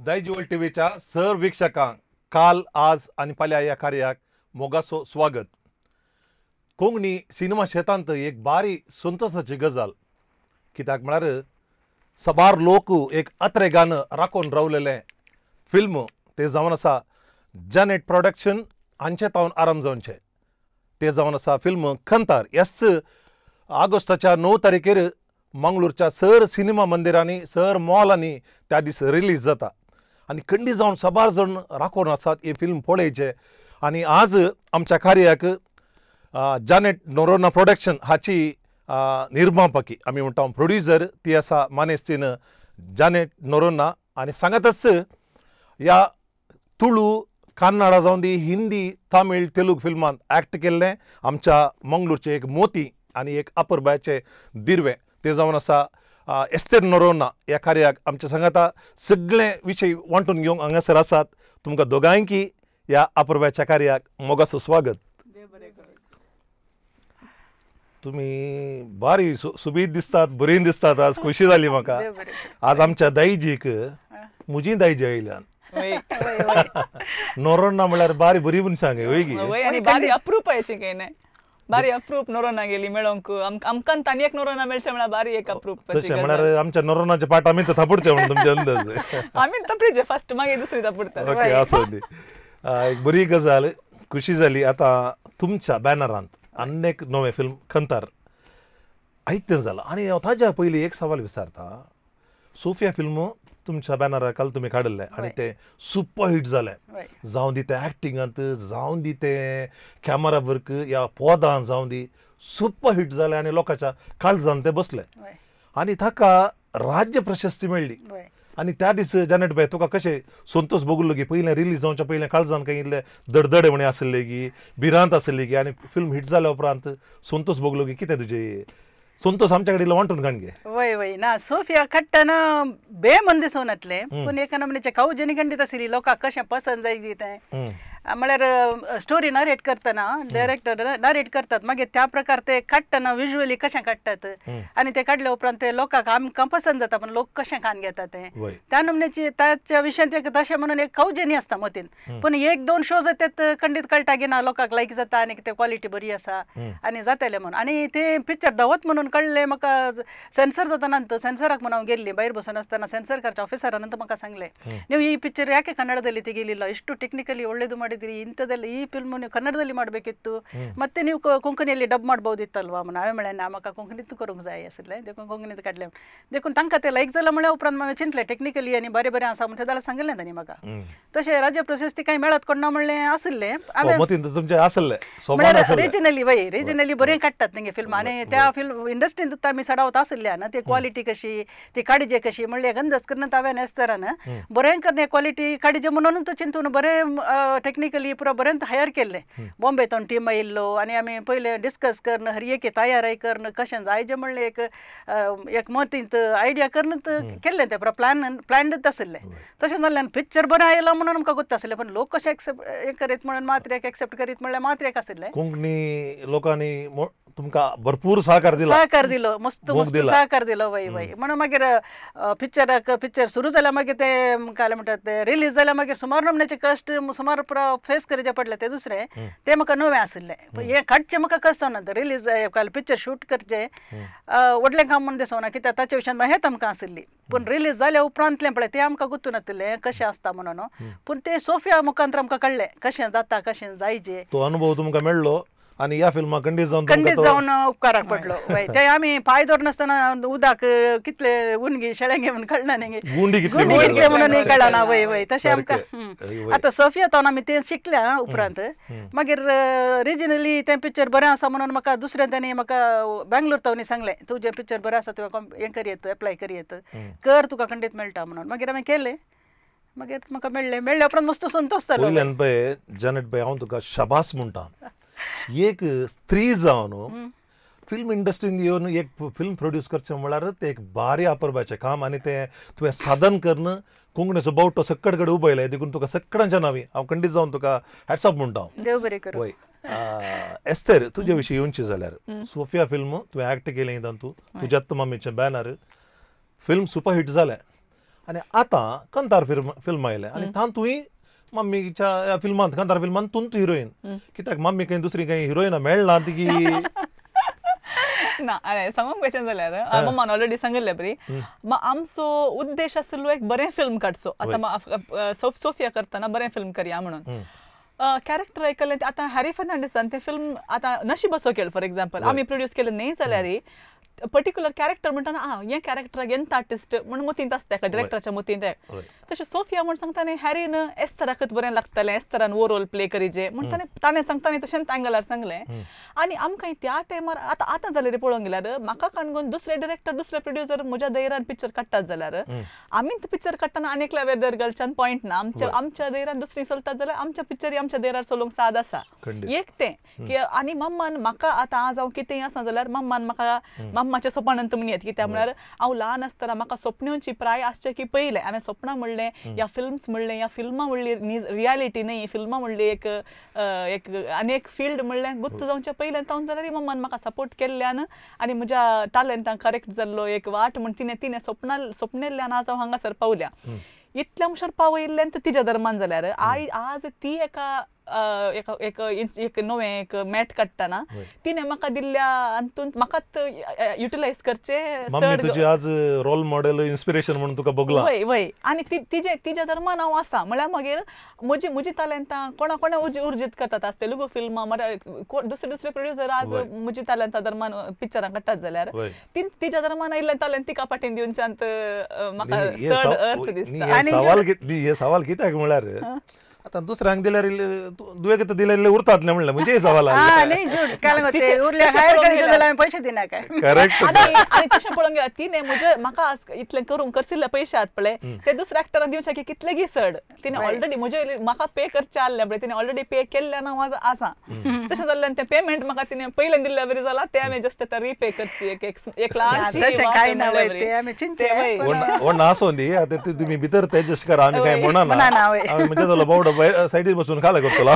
दैजवल टीव्हीच्या सर्व वीक्षकांक काल आज आणि फाल्यां ह्या कार्याक मोगासो स्वागत. कोंकणी सिनेमा क्षेत्रांत एक बारी संतोशाची गजाल, कित्याक म्हळ्यार सबार लोक एक अत्रे गाणं राखून रावलेलें फिल्म ते जावन आसा जॅनेट प्रोडक्शन हांचे तावन आराम जावनचें. ते जावन आसा फिल्म खंतार. यस ऑगस्टाच्या 9 तारखेर मंगळूरच्या सर सिनेमा मंदिरांनी सर मॉलांनी त्या दीस रिलीज जाता आनी खंडी जावन सबार जण राखून आसात ही फिल्म पळोवचें. आनी आज आमच्या कार्याक जॅनेट नोरोना प्रोडक्शन हाची निर्मापकी आमी म्हणटा प्रोड्युसर ती आसा मानेस्तीन जॅनेट नोरोना. आनी सांगातच ह्या तुळू कन्नडा जावन दी हिंदी तामीळ तेलुगू फिल्मांत एक्ट केल्लें आमच्या मंगळूरचे एक मोती आनी एक अपुर्बाचे दिर्वे ते जावन आसा एस्तेर नोरोना. ह्या कार्याक आमच्या सांगाता सगळे विशय वांटून घेवंक हांगासर आसात. तुमकां दोगांयकी ह्या अपुर्बाच्या कार्याक मोगासो स्वागत. तुम्ही बारी सुबीत दिसतात, बरी दिसतात. आज खुशी जाली म्हाका. आज आमच्या दाईजीक म्हजी दाईजी आयल्यान नोरोना म्हळ्यार बारी बरी मनशांक आनी बारी अप्रूपायची काही नाही. बारी अप्रूप नोरोना गेली मेळोंक आमकां तानी एक नोरोना मेळचे म्हळ्यार बारी एक अप्रूप. तशें म्हळ्यार आमच्या नोरोनाचे पाट आमी थापडचे म्हणून तुमचे अंदाज. आमी थापडीचे फर्स्ट मागीर दुसरी थापडतात. ओके आसूं दी. एक बरी गजाल खुशी जाली. आतां तुमच्या बॅनरांत अनेक नवे फिल्म खंतार आयकतें जालां. आनी हांव ताज्या पयलीं एक सवाल विचारता. सोफिया फिल्म तुमच्या बॅनरार काल तुमी काडलें आनी तें सुपर हिट जालें. जावं दी तें एक्टिंगांत, जावं दी तें कॅमेरा वर्क या पोदां जावं दी सुपर हिट जालें आनी लोकांच्या काळजांत तें बसलें आनी ताका राज्य प्रशस्ती मेळ्ळी. आनी त्या दीस जॅनेट भाई तुका कशें संतोश भोगलो गी पयलें रिलीज जावच्या पयलें काळजान खंय इल्ले दडदडे म्हणे आसले गी, भिरांत आसली गी आनी फिल्म हिट जाल्या उपरांत संतोश भोगलो गी कितें तुजें संतोष आमच्या कडेन वांटून काण गे. वय वय ना सोफिया खट्टन बेमन दिसून येतले पूण एका नमनेचे खाऊ जनी खंडीत आशिल्ली लोकांक कशें पसंद जाय तें म्हळ्यार स्टोरी नरेट करतना डायरेक्टर नरेट करतात मागीर त्या प्रकार ते काडटना विज्युअली कशें काडटात आनी ते काडले उपरांत ते लोकांक आमकां पसंद जाता पण लोक कशें कान घेतात ते त्या नमनेची त्याच्या विशयान ते तशें म्हणून एक खाऊजेनी आसता मतीन. पूण एक दोन शो जातात खंडीत कळटा की ना लोकांक लायक जाता आनी ते क्वॉलिटी बरी आसा आनी जातले म्हणून. आनी ते पिक्चर धांवत म्हणून कळ्ळें म्हाका सेन्सर जाताना सेन्सराक म्हणून हांव गेल्ली भायर बसून आसतना सेन्सर करच्या ऑफिसरान म्हाका सांगलें ನೀವು ಈ ಪಿಕ್ಚರ್ ಯಾಕೆ ಕನ್ನಡದಲ್ಲಿ ತೆಗೆಯಲಿಲ್ಲ, ಇಷ್ಟು ಟೆಕ್ನಿಕಲಿ ಒಳ್ಳೇದು ಮಾಡಿದಿರಿ, ಇಂಥದ್ದೆಲ್ಲ ಈ ಫಿಲ್ಮ್ ನೀವು ಕನ್ನಡದಲ್ಲಿ ಮಾಡಬೇಕಿತ್ತು ಮತ್ತೆ ನೀವು कोंकणीಯಲ್ಲಿ डब ಮಾಡಬಹುದಿತ್ತಲ್ವಾ. हांवें म्हळें ना म्हाका कोंकणीत करूंक जाय आसलें देखून कोंकणीत काडलें. देखून तांकां तें लायक जालां म्हळ्यार उपरांत हांवें चिंतलें टेक्निकली आनी बरें बरें आसा म्हणटा जाल्यार सांगलें तांणी म्हाका. तशें राज्य प्रशस्ती कांय मेळत कोणा म्हणलें आसलें रिजनली वय रिजनली बरें काडटात तेंगे फिल्म आनी त्या फिल्म इंडस्ट्रींत आमी सडावत आसल्यान ती क्वॉलिटी कशी ती काडजे कशी म्हणलें गंदच करना हांवें एस्तारान बरें करणे क्वॉलिटी काडजे म्हणून चिंतून बरें टेक्निकली पुरो बरें हायर केल्लें. बॉम्बेतून टीम आयिल्लो आनी आमी पयलें डिस्कस करन हर एक तयारी करन कशें जाय जें म्हणलें एक मतींत आयडिया करन केल्लें तें पुरो प्लॅन्डच आसलें. तशें जाल्ल्यान पिक्चर बरें आयलां म्हणून आमकां गोत्त आसलें पण लोक कशें एक्सेप्ट करीत म्हणून मात्र एक्सेप्ट करीत म्हणल्यार मात्र एक आसलें. कोंकणी लोकांनी तुमकां भरपूर सहकार दिलो मस्त मस्त सहकार दिलो वय वय म्हणून मागीर पिक्चर सुरू जाल्यार मागीर ते काय म्हणटात ते रिलीज जाल्यार मागीर सुमार नमण्याचे कश्ट सुमार पुरो फेस करचे पडले. ते दुसरें ते म्हाका नवें आसलें हें काडचें म्हाका कसोना रिलीज पिक्चर शूट करचें व्हडलें काम म्हणून दिसोना कित्याक ताचे विशयान हेत आमकां आसली. पूण रिलीज जाल्या उपरांतलें पळय तें आमकां गुंतून येतलें कशें आसता म्हणून. पूण ते सोफिया मुखांतर आमकां कळ्ळें कशें जाता कशें जायचें. तो अनुभव तुमकां मेळ्ळो आनी ह्या फिल्माक खंडीत जावन उपकाराक पडलो. ते आमी पांय दवरनासतना उदक कितले उनगी शेळेंगे म्हणून कळना न्ही गुंडी कितले म्हणून कळना वय वय तशें आमकां आतां सोफिया तावन आमी तें शिकल्या उपरांत मागीर रिजनली तें पिक्चर बरें आसा म्हणून म्हाका दुसऱ्या तांणी म्हाका बेंगलोर तावनी सांगलें तुजें पिक्चर बरें आसा तुवें हें करियेत एप्लाय करियेत कर तुका खंडीत मेळटा म्हणून. मागीर हांवें केलें मागीर म्हाका मेळ्ळें उपरांत मस्त संतोश जालो. जॅनेट भाई हांव तुका शाबास म्हणटा. एक स्त्री जावन फिल्म इंडस्ट्रीन येवन एक फिल्म प्रोड्यूस करचें म्हळ्यार तें एक बारी अपुर्बाचें काम आनी तें तुवें साधन करन कोंकणीचो बावटो सक्कड कडेन उबयलें देखून तुका सगळ्यांच्या नांवी हांव खंडीत जावन तुका हॅट्स ऑफ म्हणटा. देव बरें करूं. वय एस्तेर तुजे विशीं येवची जाल्यार सोफिया फिल्म तुवें एक्ट केलें तातूंत तुज्या मामीचें बॅनर फिल्म सुपर हिट जालें आनी आतां कंतार फिल्म आयलें आनी तातूंत तुवें मम्मीच्या फिल्मांत कंतार फिल्मांत तूं हिरोईन कित्याक मम्मी काही दुसरी काही हिरोईना मेळना ती की ना सांगूंक क्वेश्चन जाल्यार मम्मान ऑलरेडी सांगिल्लें बरी आमचो उद्देश आसलो एक बरें फिल्म काडचो आतां सोफिया करतना बरें फिल्म करया म्हणून कॅरेक्टर आयकल्लें आतां हॅरी फर्नांडिसान तें फिल्म आतां नशीब असो केलें फॉर एग्जाम्पल आमी प्रोड्यूस केलें न्ही जाल्यार पर्टिक्युलर कॅरेक्टर म्हणटाना हें कॅरेक्टराक एंत आर्टिस्ट म्हणून मतींत आसता एका डिरेक्टराच्या मतींत तशें सोफिया म्हण सांगतालें हॅरीन एस्तराकच बरें लागतलें एस्तरान वो रोल प्ले करीचे म्हणटाने ताणें सांगतालें तशेंच एंगलार सांगलें आनी आमकां त्या टायमार आतां जाल्यार पळोवंक गेल्यार म्हाका काणकोण दुसरे डिरेक्टर दुसरे प्रोड्युसर म्हज्या दैरान पिक्चर काडटात जाल्यार आमी पिक्चर काडटना आनीक वेदर गर्लच्यान पॉयंट ना आमच्या दैरान दुसरी चलतात जाल्यार आमच्या पिक्चरी आमच्या दैरार चलोवंक साद आसा एक तें की आनी मम्मान म्हाका आतां आज हांव कितेंय आसा जाल्यार मम्मान म्हाका मम्माचें स्वप्नांत म्हणयात कित्याक म्हळ्यार हांव ल्हान आसतना म्हाका स्वप्नांची प्राय आसचें की पयलें हांवें स्वप्नां म्हणलें या फिल्म्स म्हणलें या फिल्मां म्हणली रियालिटी न्ही फिल्मां म्हणली एक आनी एक फील्ड म्हणलें गुत्त जावचे पयलें तावन जाल्यार मम्मान म्हाका सपोर्ट केल्ल्यान आनी म्हज्या टॅलंटाक करेक्ट जाल्लो एक वाट म्हण तिणें स्वप्नेल्ल्यान आज हांव हांगासर पावल्या इतल्या मुशार पावयल्ल्यान तिच्या धर्मान जाल्यार आज ती एक नवें एक मॅट काडटना तिणें म्हाका दिल्ल्या हातूंत म्हाकाच युटिलायज करचें तुजी आज रोल मॉडेल इन्स्पिरेशन म्हणून तुका बगला वय आनी तिच्या धर्मान हांव आसा म्हळ्यार मागीर म्हजी टॅलंटां कोणा उर्जीत करतात आसते लुगो फिल्मां दुसरे प्रोड्युसर आज म्हजी टॅलंटां धर्मान पिक्चरां काडटात जाल्यार तिच्या धर्मान आयिल्लें टॅलंट तिका फाटीं दिवच्यांत म्हाका चड अर्थ दिसता हे सवाल कित्याक म्हळ्यार आता दुसऱ्यांक दिल्यार दुयेक दिलेले उरतातले म्हणलं म्हणजे हे सवाल पैसे दिना काय करेक्ट आनी तशें पळोवंक गेल्यार तिणें म्हजे म्हाका इतलें करूंक करसिल्ले पयशे आहात पळय ते दुसऱ्या एक्टरांक दिवचे की कितले गी चड तिणें ऑलरेडी म्हजे म्हाका पे करचे आसले पळय तिणें ऑलरेडी पे केल्ल्यान हांव आसा तशें जाल्ल्यान तें पेमेंट म्हाका तिणें पयलें दिल्ल्या बरी जाला ते हांवें जस्ट आतां रिपे करची एक ल्हानशी नासो न्ही आतां तुमी भितर तेजस करा आमी काय म्हणना म्हणजे जालो बावडो सायडीर बसून खाला करतलो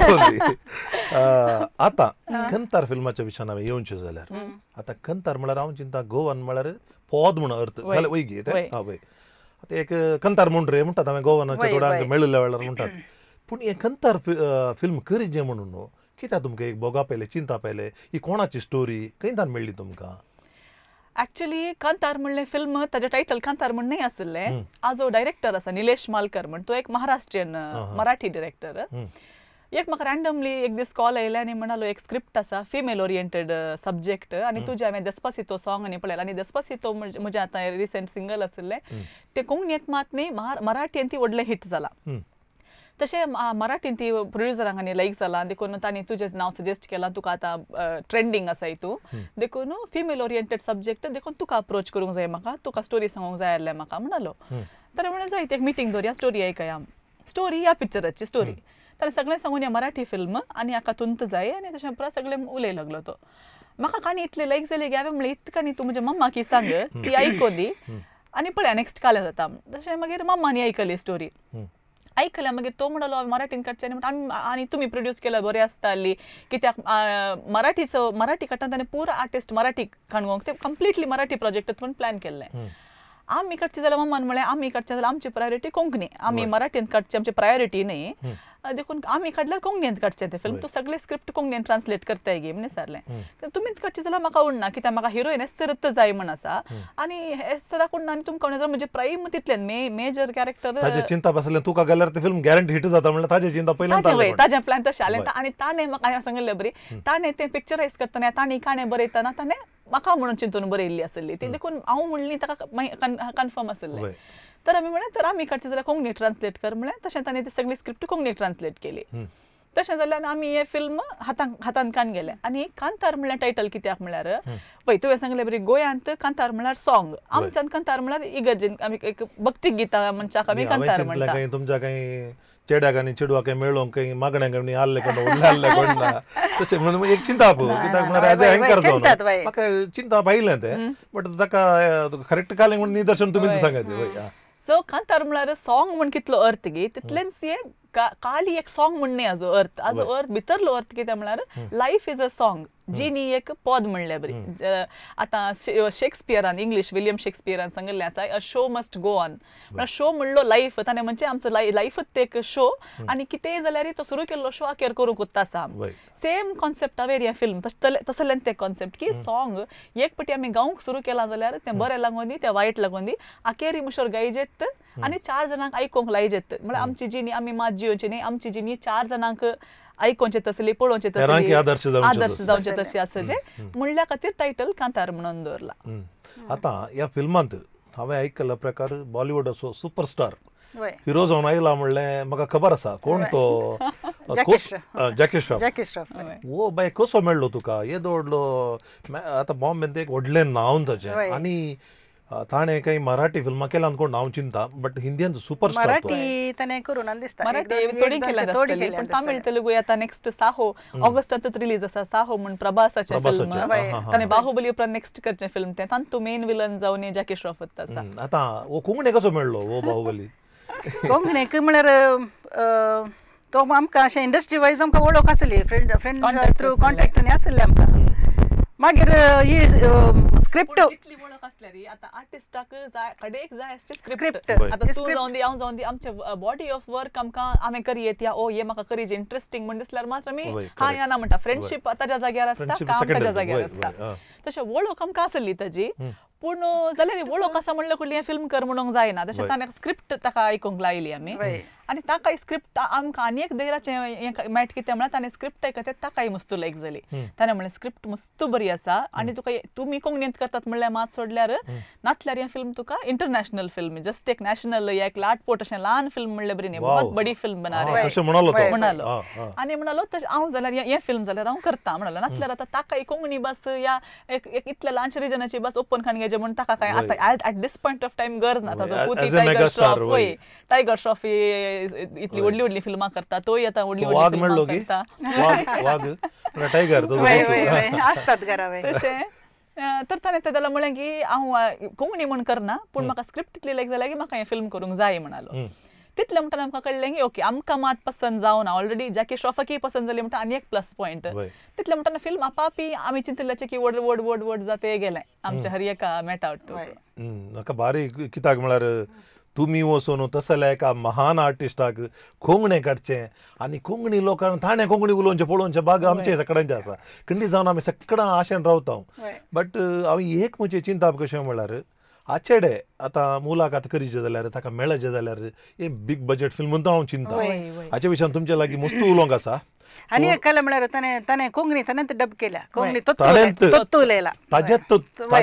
आतां कंतार फिल्माच्या विशयान हांवें येवचें जाल्यार आतां कंतार म्हळ्यार हांव चिंता गोवन म्हळ्यार पद म्हण अर्थ वय गे वय आतां एक कंतार म्हूण रे म्हणटात हांवें गोवनाच्या थोड्यांक मेळिल्ल्या वेळार म्हणटात पूण हें कंतार फिल्म करीचें म्हणून न्हू कित्याक तुमकां एक बोगा पेले चिंता पेले ही कोणाची स्टोरी खंयच्यान मेळ्ळी तुमकां एक्चुअली कांतार म्हणलें फिल्म ताजें टायटल कांतार म्हण न्ही आसलें आजो डायरेक्टर आसा निलेश मालकर म्हण तो एक महाराष्ट्रीयन मराठी डायरेक्टर एक म्हाका रॅन्डमली एक दीस कॉल आयले आनी म्हणालो एक स्क्रिप्ट आसा फिमेल ओरिएंटेड सब्जेक्ट आनी तुजें हांवें देस्पासितो सॉंग आनी पळयलें आनी देस्पासितो म्हजें आतां रिसेंट सिंगल आसलें तें कोंकणींत मात न्ही मराठीन ती व्हडलें हिट जालां तशें मराठीन ती प्रोड्युसरांक आनी लायक जालां देखून तांणी तुजें नांव सजेस्ट केलां तुका आतां ट्रेंडींग आसा हितून देखून फिमेल ओरिएंटेड सब्जेक्ट देखून तुका अप्रोच करूंक जाय म्हाका तुका स्टोरी सांगूंक जाय आसलें म्हाका म्हणलो तर म्हणलें जायत एक मिटींग दवरया स्टोरी आयकया स्टोरी ह्या पिक्चराची स्टोरी ताणें सगळें सांगून या मराठी फिल्म आनी हाका तुंत जाय आनी तशें परत सगळें उलय लागलो तो म्हाका काणी इतली लायक जाली की हांवें म्हणलें इतली काणी तूं म्हज्या मम्माक ही सांग ती आयकोली आनी पळया नेक्स्ट कालें जाता तशें मागीर मम्मानी आयकली स्टोरी ऐकल्या मागीर तो म्हणलो मराठीन काडचें आनी तुमी प्रोड्यूस केल्यार बरें आसताली कित्याक मराठी काडटा आनी पुरो आर्टिस्ट मराठी काणकोंक ते कंप्लिटली मराठी प्रोजेक्ट म्हणून प्लॅन केल्लें आमी काडचें जाल्यार मम्मान म्हळें आमी काडचें जाल्यार आमची प्रायोरिटी कोंकणी आमी मराठीन काडचें आमची प्रायोरिटी न्ही देखून आमी काडल्यार कोंकणींत काडचें तें फिल्म तूं सगळें स्क्रिप्ट कोंकणीन ट्रान्सलेट करताय गे म्हणून विचारलें तुमीच काडचें जाल्यार म्हाका उरना कित्याक म्हाका हिरोईन एस्तरच जाय म्हण आसा आनी एस्तराक उरना आनी तुमकां जाल्यार म्हणजे प्राईम तितल्यान मेजर कॅरेक्टर ताजें चिंता बसलें तुका गेल्यार तें फिल्म गॅरंटी हिट जाता म्हणल्यार ताजें चिंता पयलें ताजें प्लॅन तशें जालें आनी ताणें म्हाका सांगलें बरी ताणें तें पिक्चरायज करतना ताणें काणें बरयतना ताणें म्हाका म्हणून चिंतून बरयल्ली आसली ती देखून हांव म्हणली ताका कन्फर्म आसलें तर आमी म्हळें तर आमी काडचें जाल्यार कोंकणी ट्रान्सलेट कर म्हळें तशें ताणें ती सगळी स्क्रिप्ट कोंकणी ट्रान्सलेट केली तशें जाल्यार आमी हे फिल्म हातान कान गेले आनी कांतार म्हळ्यार टायटल कित्याक म्हळ्यार पळय तुवें सांगलें बरी गोंयांत कांतार म्हळ्यार सॉंग आमच्यान कांतार म्हळ्यार इगर्जेन आमी एक भक्तीक गितां मनशाक आमी कांतार म्हणटा तुमच्या काही चेड्याक आनी चेडवाक मेळोंक काही मागण्यांक आनी आल्ले कोण उरले आल्ले कोण ना तशें म्हणून एक चिंता पळय कित्याक म्हळ्यार एज अ एंकर जावन म्हाका चिंता पाहिलें तें बट ताका करेक्ट कालें म्हणून निदर्शन तुमी सांगायचें वय सो कांतार म्हळ्यार सॉंग म्हण कितलो अर्थ गे तितलेंच हे खाली एक सॉंग म्हणणे आजो अर्थ भितरलो अर्थ कितें म्हळ्यार लायफ इज अ सॉंग जी न्ही एक पद म्हणले बरी आतां शेक्सपियरान इंग्लीश विलियम शेक्सपियरान सांगिल्लें आसा a show must go on म्हळ्यार शो म्हणलो लायफ ताणें म्हणजे आमचो लायफच ते एक शो आनी कितेंय जाल्यार तो सुरू केल्लो शो अखेर करूंक उत्ता आसा सेम कॉन्सेप्ट हांवें हें फिल्म तसलें तें कॉन्सेप्ट की सॉंग एक पटी आमी गावंक सुरू केलां जाल्यार तें बरें लागून दी तें वायट लागून दी आखेरी मुशोर गायजेत आनी 4 जाणांक आयकोंक लायजेत म्हळ्यार आमची जी न्ही आमी मात जियोची न्ही आमची जी न्ही 4 जाणांक आयकोनचे तसली पळोवचे तसली आदर्श जावचे तशी आसचे म्हणल्या खातीर टायटल कांतार म्हणून दवरला आतां ह्या फिल्मांत हांवें आयकला प्रकार बॉलिवूड असो सुपरस्टार हिरो जावन आयला म्हणलें म्हाका खबर आसा कोण तो जॅकी श्रॉफ वो बाय कसो मेळ्ळो तुका हे दवरलो आतां बॉम्बेंत एक व्हडलें नांव ताचें आनी ताणें काही मराठी फिल्मां केल्यात कोण हांव चिंता बट हिंदीन सुपरस्टार मराठी ताणें करून दिसता मराठी थोडी केल्या पण तामिळ तेलुगू आता नेक्स्ट साहो ऑगस्टांतच रिलीज आसा साहो म्हण प्रभासाचें फिल्म ताणें बाहुबली उपरांत नेक्स्ट करचें फिल्म तें तातूंत मेन विलन जावन जॅकी श्रॉफ आसा आतां हो कोंकणी कसो मेळ्ळो हो बाहुबली कोंकणीक म्हळ्यार तो आमकां अशें इंडस्ट्री वायज आमकां वळख आसली फ्रेंड थ्रू कॉन्टॅक्टांनी आसले आमकां मागीर ही स्क्रिप्ट कितली वळख आसल्यार आतां आर्टिस्टाक कडेक जाय आसची स्क्रिप्ट आतां तूं जावन दी हांव जावन दी आमचे बॉडी ऑफ वर्क आमकां हांवें करी येता ओ हे म्हाका करी इंटरेस्टिंग म्हण दिसल्यार मात्र आमी हा या ना म्हणटा फ्रेंडशीप ताज्या जाग्यार आसता काम ताज्या जाग्यार आसता तशें वळख आमकां आसली ताजी पूण जाल्यार वळख आसा म्हणल्यार कुठली हें फिल्म कर म्हणूंक जायना तशें ताणें स्क्रिप्ट ताका आयकूंक लायली आमी आनी ताकाय स्क्रिप्ट आमकां आनी एक धैर्याचें मेळट कितें म्हळ्यार ताणें स्क्रिप्ट आयकता ताकाय मस्त लायक जाली ताणें म्हणलें स्क्रिप्ट मस्त बरी आसा आनी तुका तुमी कोंकणींत करतात म्हणल्यार मात सोडल्यार नातल्यार हें फिल्म तुका इंटरनॅशनल फिल्म जस्ट एक नॅशनल एक लाटपोट अशें ल्हान फिल्म म्हणलें बरी न्ही बहुत बडी फिल्म बना रे म्हणालो आनी म्हणालो तशें हांव जाल्यार हें फिल्म जाल्यार हांव करता म्हणालो नातल्यार आतां ताकाय कोंकणी भास या एक इतल्या ल्हानशे रिजनाची भास ओपन खानग्याचें म्हण ताका काय आतां at this point of time गरज ना ताजो पुती टायगर श्रॉफ इतली व्हडली व्हडली फिल्मां करता तोय आतां व्हडली व्हडली फिल्मां करता टायगर आसतात घरा तशें तर ताणें तें जाल्यार म्हळें की हांव कोंकणी म्हण करना पूण म्हाका स्क्रिप्ट तितली लायक जाल्या की म्हाका हें फिल्म करूंक जाय म्हणालो तितलें म्हणटा आमकां कळलें की ओके आमकां मात पसंद जावन ऑलरेडी जॅकी श्रॉफाकय पसंद जाली म्हणटा आनी एक प्लस पॉयंट तितलें म्हणटा फिल्म आपापी आमी चिंतलेचें की वड वड वड वड जाते गेलें आमच्या हर एका मेट आउट म्हाका भारी कित्याक म्हळ्यार तुमी वचून तसल्या एका महान आर्टिस्टाक कोंकणी काडचें आनी कोंकणी लोकांक ताणें कोंकणी उलोवचें पळोवचें भाग आमचे सगळ्यांचें आसा खंडी जावन आमी सगळां आशेन रावता बट हांव एक म्हजी चिंता कशें म्हळ्यार आचेडे आतां मुलाकात करचें जाल्यार ताका मेळचें जाल्यार एक बिग बजेट फिल्म म्हणून हांव चिंता हाचे विशयान तुमचे लागीं मस्त उलोवंक आसा आनी एक केलें म्हळ्यार ताणें कोंकणी ताणें डब केल्या कोंकणी तोत्तू उलयला ताज्यात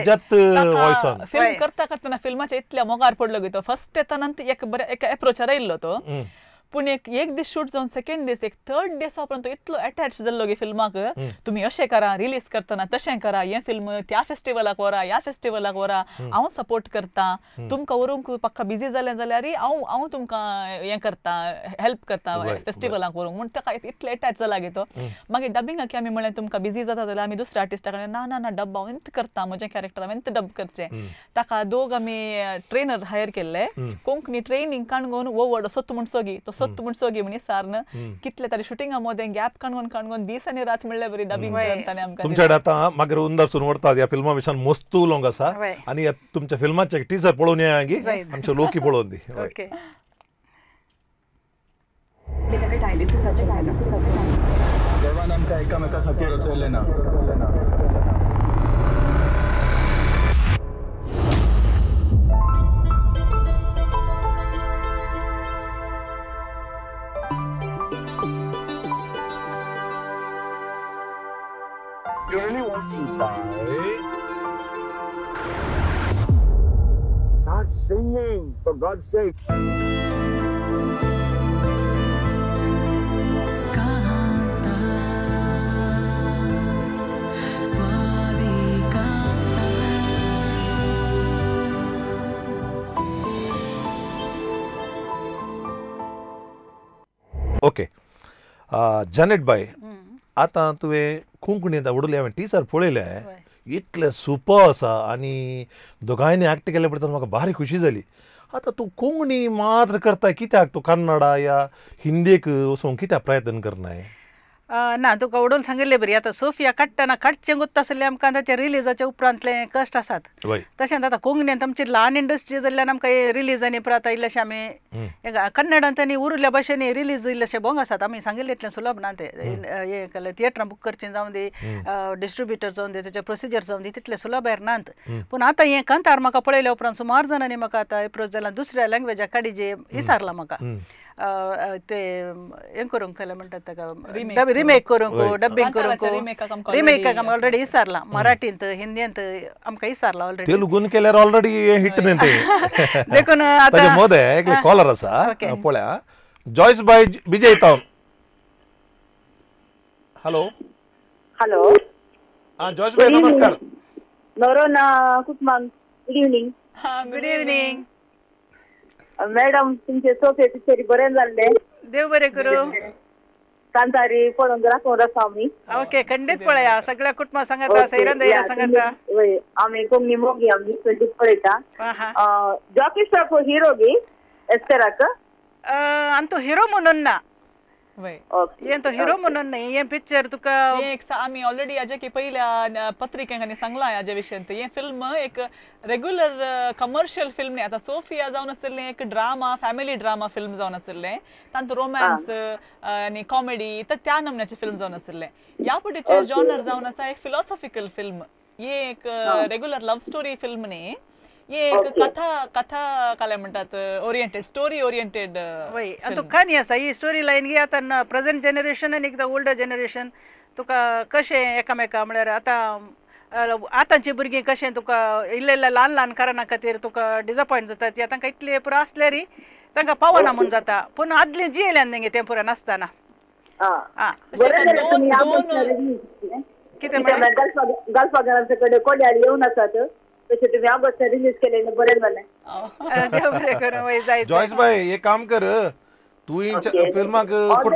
वॉयसान फिल्म करता करतना फिल्माच्या इतल्या मोगार पडलो की तो फर्स्ट येताना एक बऱ्या एका एप्रोचार येयल्लो तो पूण एक दीस शूट जावन सेकंड दीस एक थर्ड दिसा पर्यंत इतलो अटॅच जाल्लो की फिल्माक तुमी अशें करा रिलीज करतना तशें करा हें फिल्म त्या फेस्टिवलाक व्हरा ह्या फेस्टिवलाक व्हरा हांव सपोर्ट करता तुमकां व्हरूंक पक्का बिजी जालें जाल्यार हांव तुमकां हें करता हेल्प करता फेस्टिवलाक व्हरूंक म्हूण ताका इतलें अटॅच जाला गे तो मागीर डबिंगाक आमी म्हळें तुमकां बिजी जाता जाल्यार आमी दुसऱ्या आर्टिस्टा कडेन ना ना ना डब हांव एंत करता म्हजें कॅरेक्टर हांवें एंत डब करचें ताका दोग आमी ट्रेनर हायर केल्ले कोंकणी ट्रेनींग काणगोन वो व्हड सोत म्हूण सोगी तो सोत म्हूण सोगी म्हणी सारन कितले तरी शुटिंगा मदें गॅप काणगोन दीस आनी रात म्हणल्यार बरी डबिंग करताले आमकां तुमच्या आतां मागीर उंदासून व्हरतात ह्या फिल्मा विशयान मस्त उलोवंक आसा आनी तुमच्या फिल्माचे टीजर पळोवन या आमचे लोकी पळोवन दी ओके डायलिसिसाचें देवान आमकां एकामेका खातीर रचयलें ना You really want to die? Start singing, for God's sake. Okay Janet बाय आतां तुवें कोंकणींत उडले हांवें टीजर पळयलें इतलें सुपर आसा आनी दोगांयनी एक्ट केले पडटा म्हाका भारी खुशी जाली. आतां तूं कोंकणी मात्र करता, कित्याक तूं कन्नडा या हिंदीक वचून कित्याक प्रयत्न करनाय? ना तुका उडोवन सांगिल्लें बरी. आतां सोफिया काडटना काडचें गुत्त आसलें आमकां ताच्या रिलीजाच्या उपरांतले कश्ट आसात. तशेंच आतां कोंकणींत आमची ल्हान इंडस्ट्री जाल्ल्यान आमकां रिलीजांनी परत इल्लेशें आमी कन्नडांत आनी उरिल्ल्या भाशेनी रिलीज इल्लेशें भोंग आसात. आमी सांगिल्लें इतलें सुलभ ना तें. हें केलें थिएटरां बूक करचें जावं दी, डिस्ट्रिब्युटर जावं दी, तेचे प्रोसिजर जावं दी, तितलें सुलभ नात. पूण आतां हें कांतार म्हाका पळयल्या उपरांत सुमार जाणांनी म्हाका आतां एप्रोच जालां दुसऱ्या लँग्वेजाक काडी जे विचारलां म्हाका ते हें करूंक केलें म्हणटात ताका रिमेक करूंक, डब्बिंग करूंक. रिमेकाक आमकां ऑलरेडी विचारलां. मराठींत, हिंदींत आमकां विचारलां ऑलरेडी. तेलुगून केल्यार ऑलरेडी हिट न्ही ते. देखून आतां मोदे एक कॉलर आसा पळया. जॉयस बाय विजय टावन. Hello hello. जॉयस बाय नमस्कार. नोरोना कुटुंबाक good evening. Good evening madam. तुमचे सोफे पिक्चरी बरें जाल्ले. देव बरें करूं. कांतारी पळोवन राखून आसा आमी. ओके खंडीत पळया. सगळ्या कुटुंबा सांगाता, सैरान दैरा सांगाता. आमी कोंकणी मोगी आमी खंडीत पळयता. जॉकिस्टाक हिरो गी एस्तेराक आनी हिरो म्हणून ना. हें तो हिरो म्हणून न्ही. हें पिक्चर तुका आमी ऑलरेडी हाजे की पयल्या पत्रिकेक आनी सांगलां हाजे विशयन. हें फिल्म एक रेग्युलर कमर्शियल फिल्म न्ही. आतां सोफिया जावन आसलें एक ड्रामा, फॅमिली ड्रामा फिल्म जावन आसलें. तातूंत रोमॅन्स आनी कॉमेडी तर त्या नमन्याचें फिल्म जावन आसलें. ह्या पटीचें जॉनर जावन आसा एक फिलॉसॉफिकल फिल्म. हे एक रेग्युलर लव्ह स्टोरी फिल्म न्ही. ये एक कथा काय म्हणतात ओरिएंटेड, स्टोरी ओरिएंटेड. तू कहाणी आसा ही स्टोरी लायन गी. आतां प्रेझेंट जनरेशन आनी एकदां ओल्डर जनरेशन तुका कशें एकामेका म्हळ्यार आतांची भुरगीं कशें तुका इल्ले इल्ले ल्हान ल्हान कारणां खातीर तुका डिसअपॉयंट जातात. ती तांकां इतली पुरो आसल्यार तांकां पावना म्हूण जाता. पूण आदलें जियेल्यान तेंगे तें पुरो नासतना. कितें गल्फागरांचे कडेन कोड्यार येवन आसात. तशें तुमी ऑगस्ट रिलीज केलें बरें जालें. देव बरें करूं. वय जाय. जॉयस बाय एक काम कर, तू फिल्माक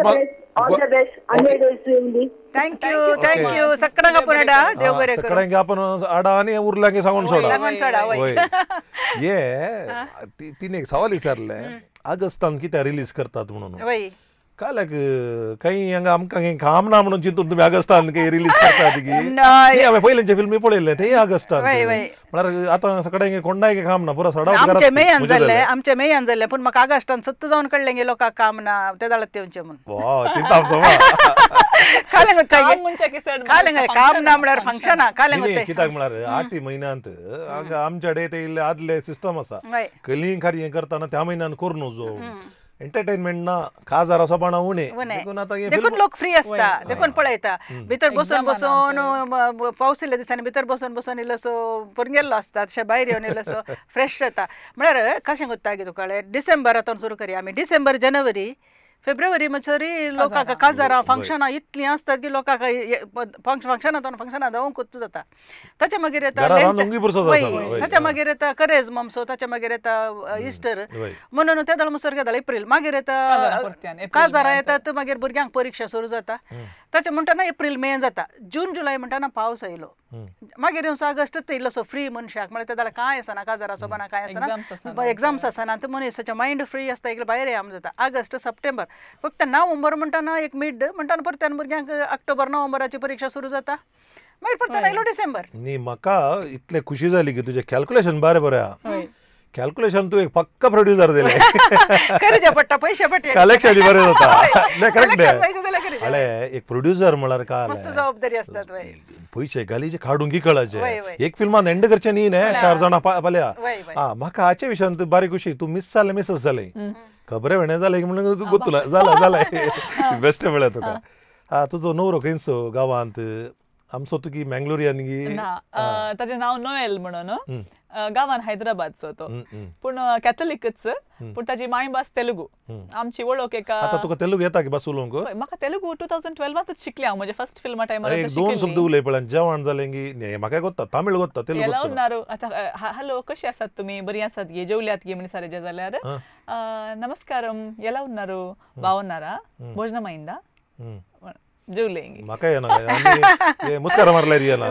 थँक्यू सगळ्यांक आपण हाडा. देव बरें करूं. सगळ्यांक आपण हाडा आनी उरल्यांक सांगून सोडा. ये तिने एक सवाल विचारले, ऑगस्टान कित्याक रिलीज करतात म्हणून. काल्याक काही हांगा आमकां काम ना म्हणून चिंतून तुमी ऑगस्टान रिलीज करतात की? हांवें पयलींचे फिल्मी पळयले ते ऑगस्टान. म्हळ्यार आतां सगळ्यांक कोणाक काम ना, पुरो सडा. आमचे मेयान जाल्ले पूण म्हाका ऑगस्टान सत्त जावन कळलें गे लोकांक काम ना ते दाळत तेंचे म्हणून. चिंता काम ना म्हळ्यार फंक्शना कित्याक म्हळ्यार 8 म्हयन्यांत आमच्या डे ते इल्ले आदले सिस्टम आसा. कलीं खरी हें करतना त्या म्हयन्यान करूं जो एंटरटेनमेंट ना, खाजार सोबाणा उणे. देखून लोक फ्री आसता, देखून पळयता. भितर बसून पावस इल्ल्या दिसांनी भितर बसून इल्लोसो गेल्लो आसता, तशें भायर येवन इल्लोसो फ्रेश जाता. म्हळ्यार कशें कोत्ता गे तुका डिसेंबरांतून सुरू करया आमी. डिसेंबर, जानेवारी, फेब्रुवारी म्हणसरी लोकांक काजारां फंक्शनां इतलीं आसतात की लोकांक फंक्शनां जावंकूच जाता. ताच्या मागीर येता ताच्या मागीर येता करेज ममसो, ताच्या मागीर येता इस्टर म्हणून ते म्हणसर घेता एप्रील. मागीर येता काजारां येतात, मागीर भुरग्यांक परीक्षा सुरू जाता. ताचे म्हणटाना एप्रील मे जाता. जून जुलय म्हणटाना पावस आयलो. मागीर येवन ऑगस्ट इल्लोसो फ्री मनशाक. म्हळ्यार ते जाल्यार कांय आसना, काजारां सोबाना कांय आसना, एग्जाम्स आसना. मनीसाचें मायंड फ्री आसता, एक भायर या जाता. ऑगस्ट, सप्टेंबर, फक्त नोव्हेंबर म्हणटाना एक मिड म्हणटाना परत्यान भुरग्यांक ऑक्टोबर नोव्हेंबराची परीक्षा सुरू जाता. मागीर परत्यान आयलो डिसेंबर. न्ही म्हाका इतले खुशी जाली की तुजें कॅल्क्युलेशन बरें आहा. कॅल्क्युलेशन तू एक पक्का प्रोड्युसर दिले. करचे पडटा, पयशे पडटा, कलेक्शन बरें जाता. करेक्ट. अरे एक प्रोड्युसर म्हळ्यार काय जबाबदारी आसतात. पयशे घालीचे काडून कळाचे. एक फिल्मान एंड करचे न्ही ने 4 जाणां पाल्या. म्हाका हाचे विशयान बारी खुशी. तू मिस जालें खबरे वेणे जालें म्हणून गोतुला जाला बेस्ट म्हळ्यार तुका. तुजो नवरो खंयचो गांवांत? आमचो तुकी मँगलोरियन गी? ताचें नांव नोएल म्हणून, गांवान हैदराबादचो तो, पूण कॅथलिकच. पूण ताची मायभास तेलुगू. आमची वळख एका. आतां तुका तेलुगू येता की बस उलोवंक? म्हाका तेलुगू 2012 शिकले हांव. म्हजे फर्स्ट फिल्मा टायमार 2 शब्द उलय पळय. जेवण जालें की म्हाका गोत्ता तामीळ गोत्ता, तेलुगू उన్నారు. हॅलो कशी आसात तुमी? बरी आसात गे? जेवल्यात गे? म्हण सारेजे जाल्यार నమస్కారం ఎలా ఉన్నారు? బాగున్నారా? భోజనం అయిందా? जेवलेंगी म्हाका येना आमी मुस्कारा मारल्यार येना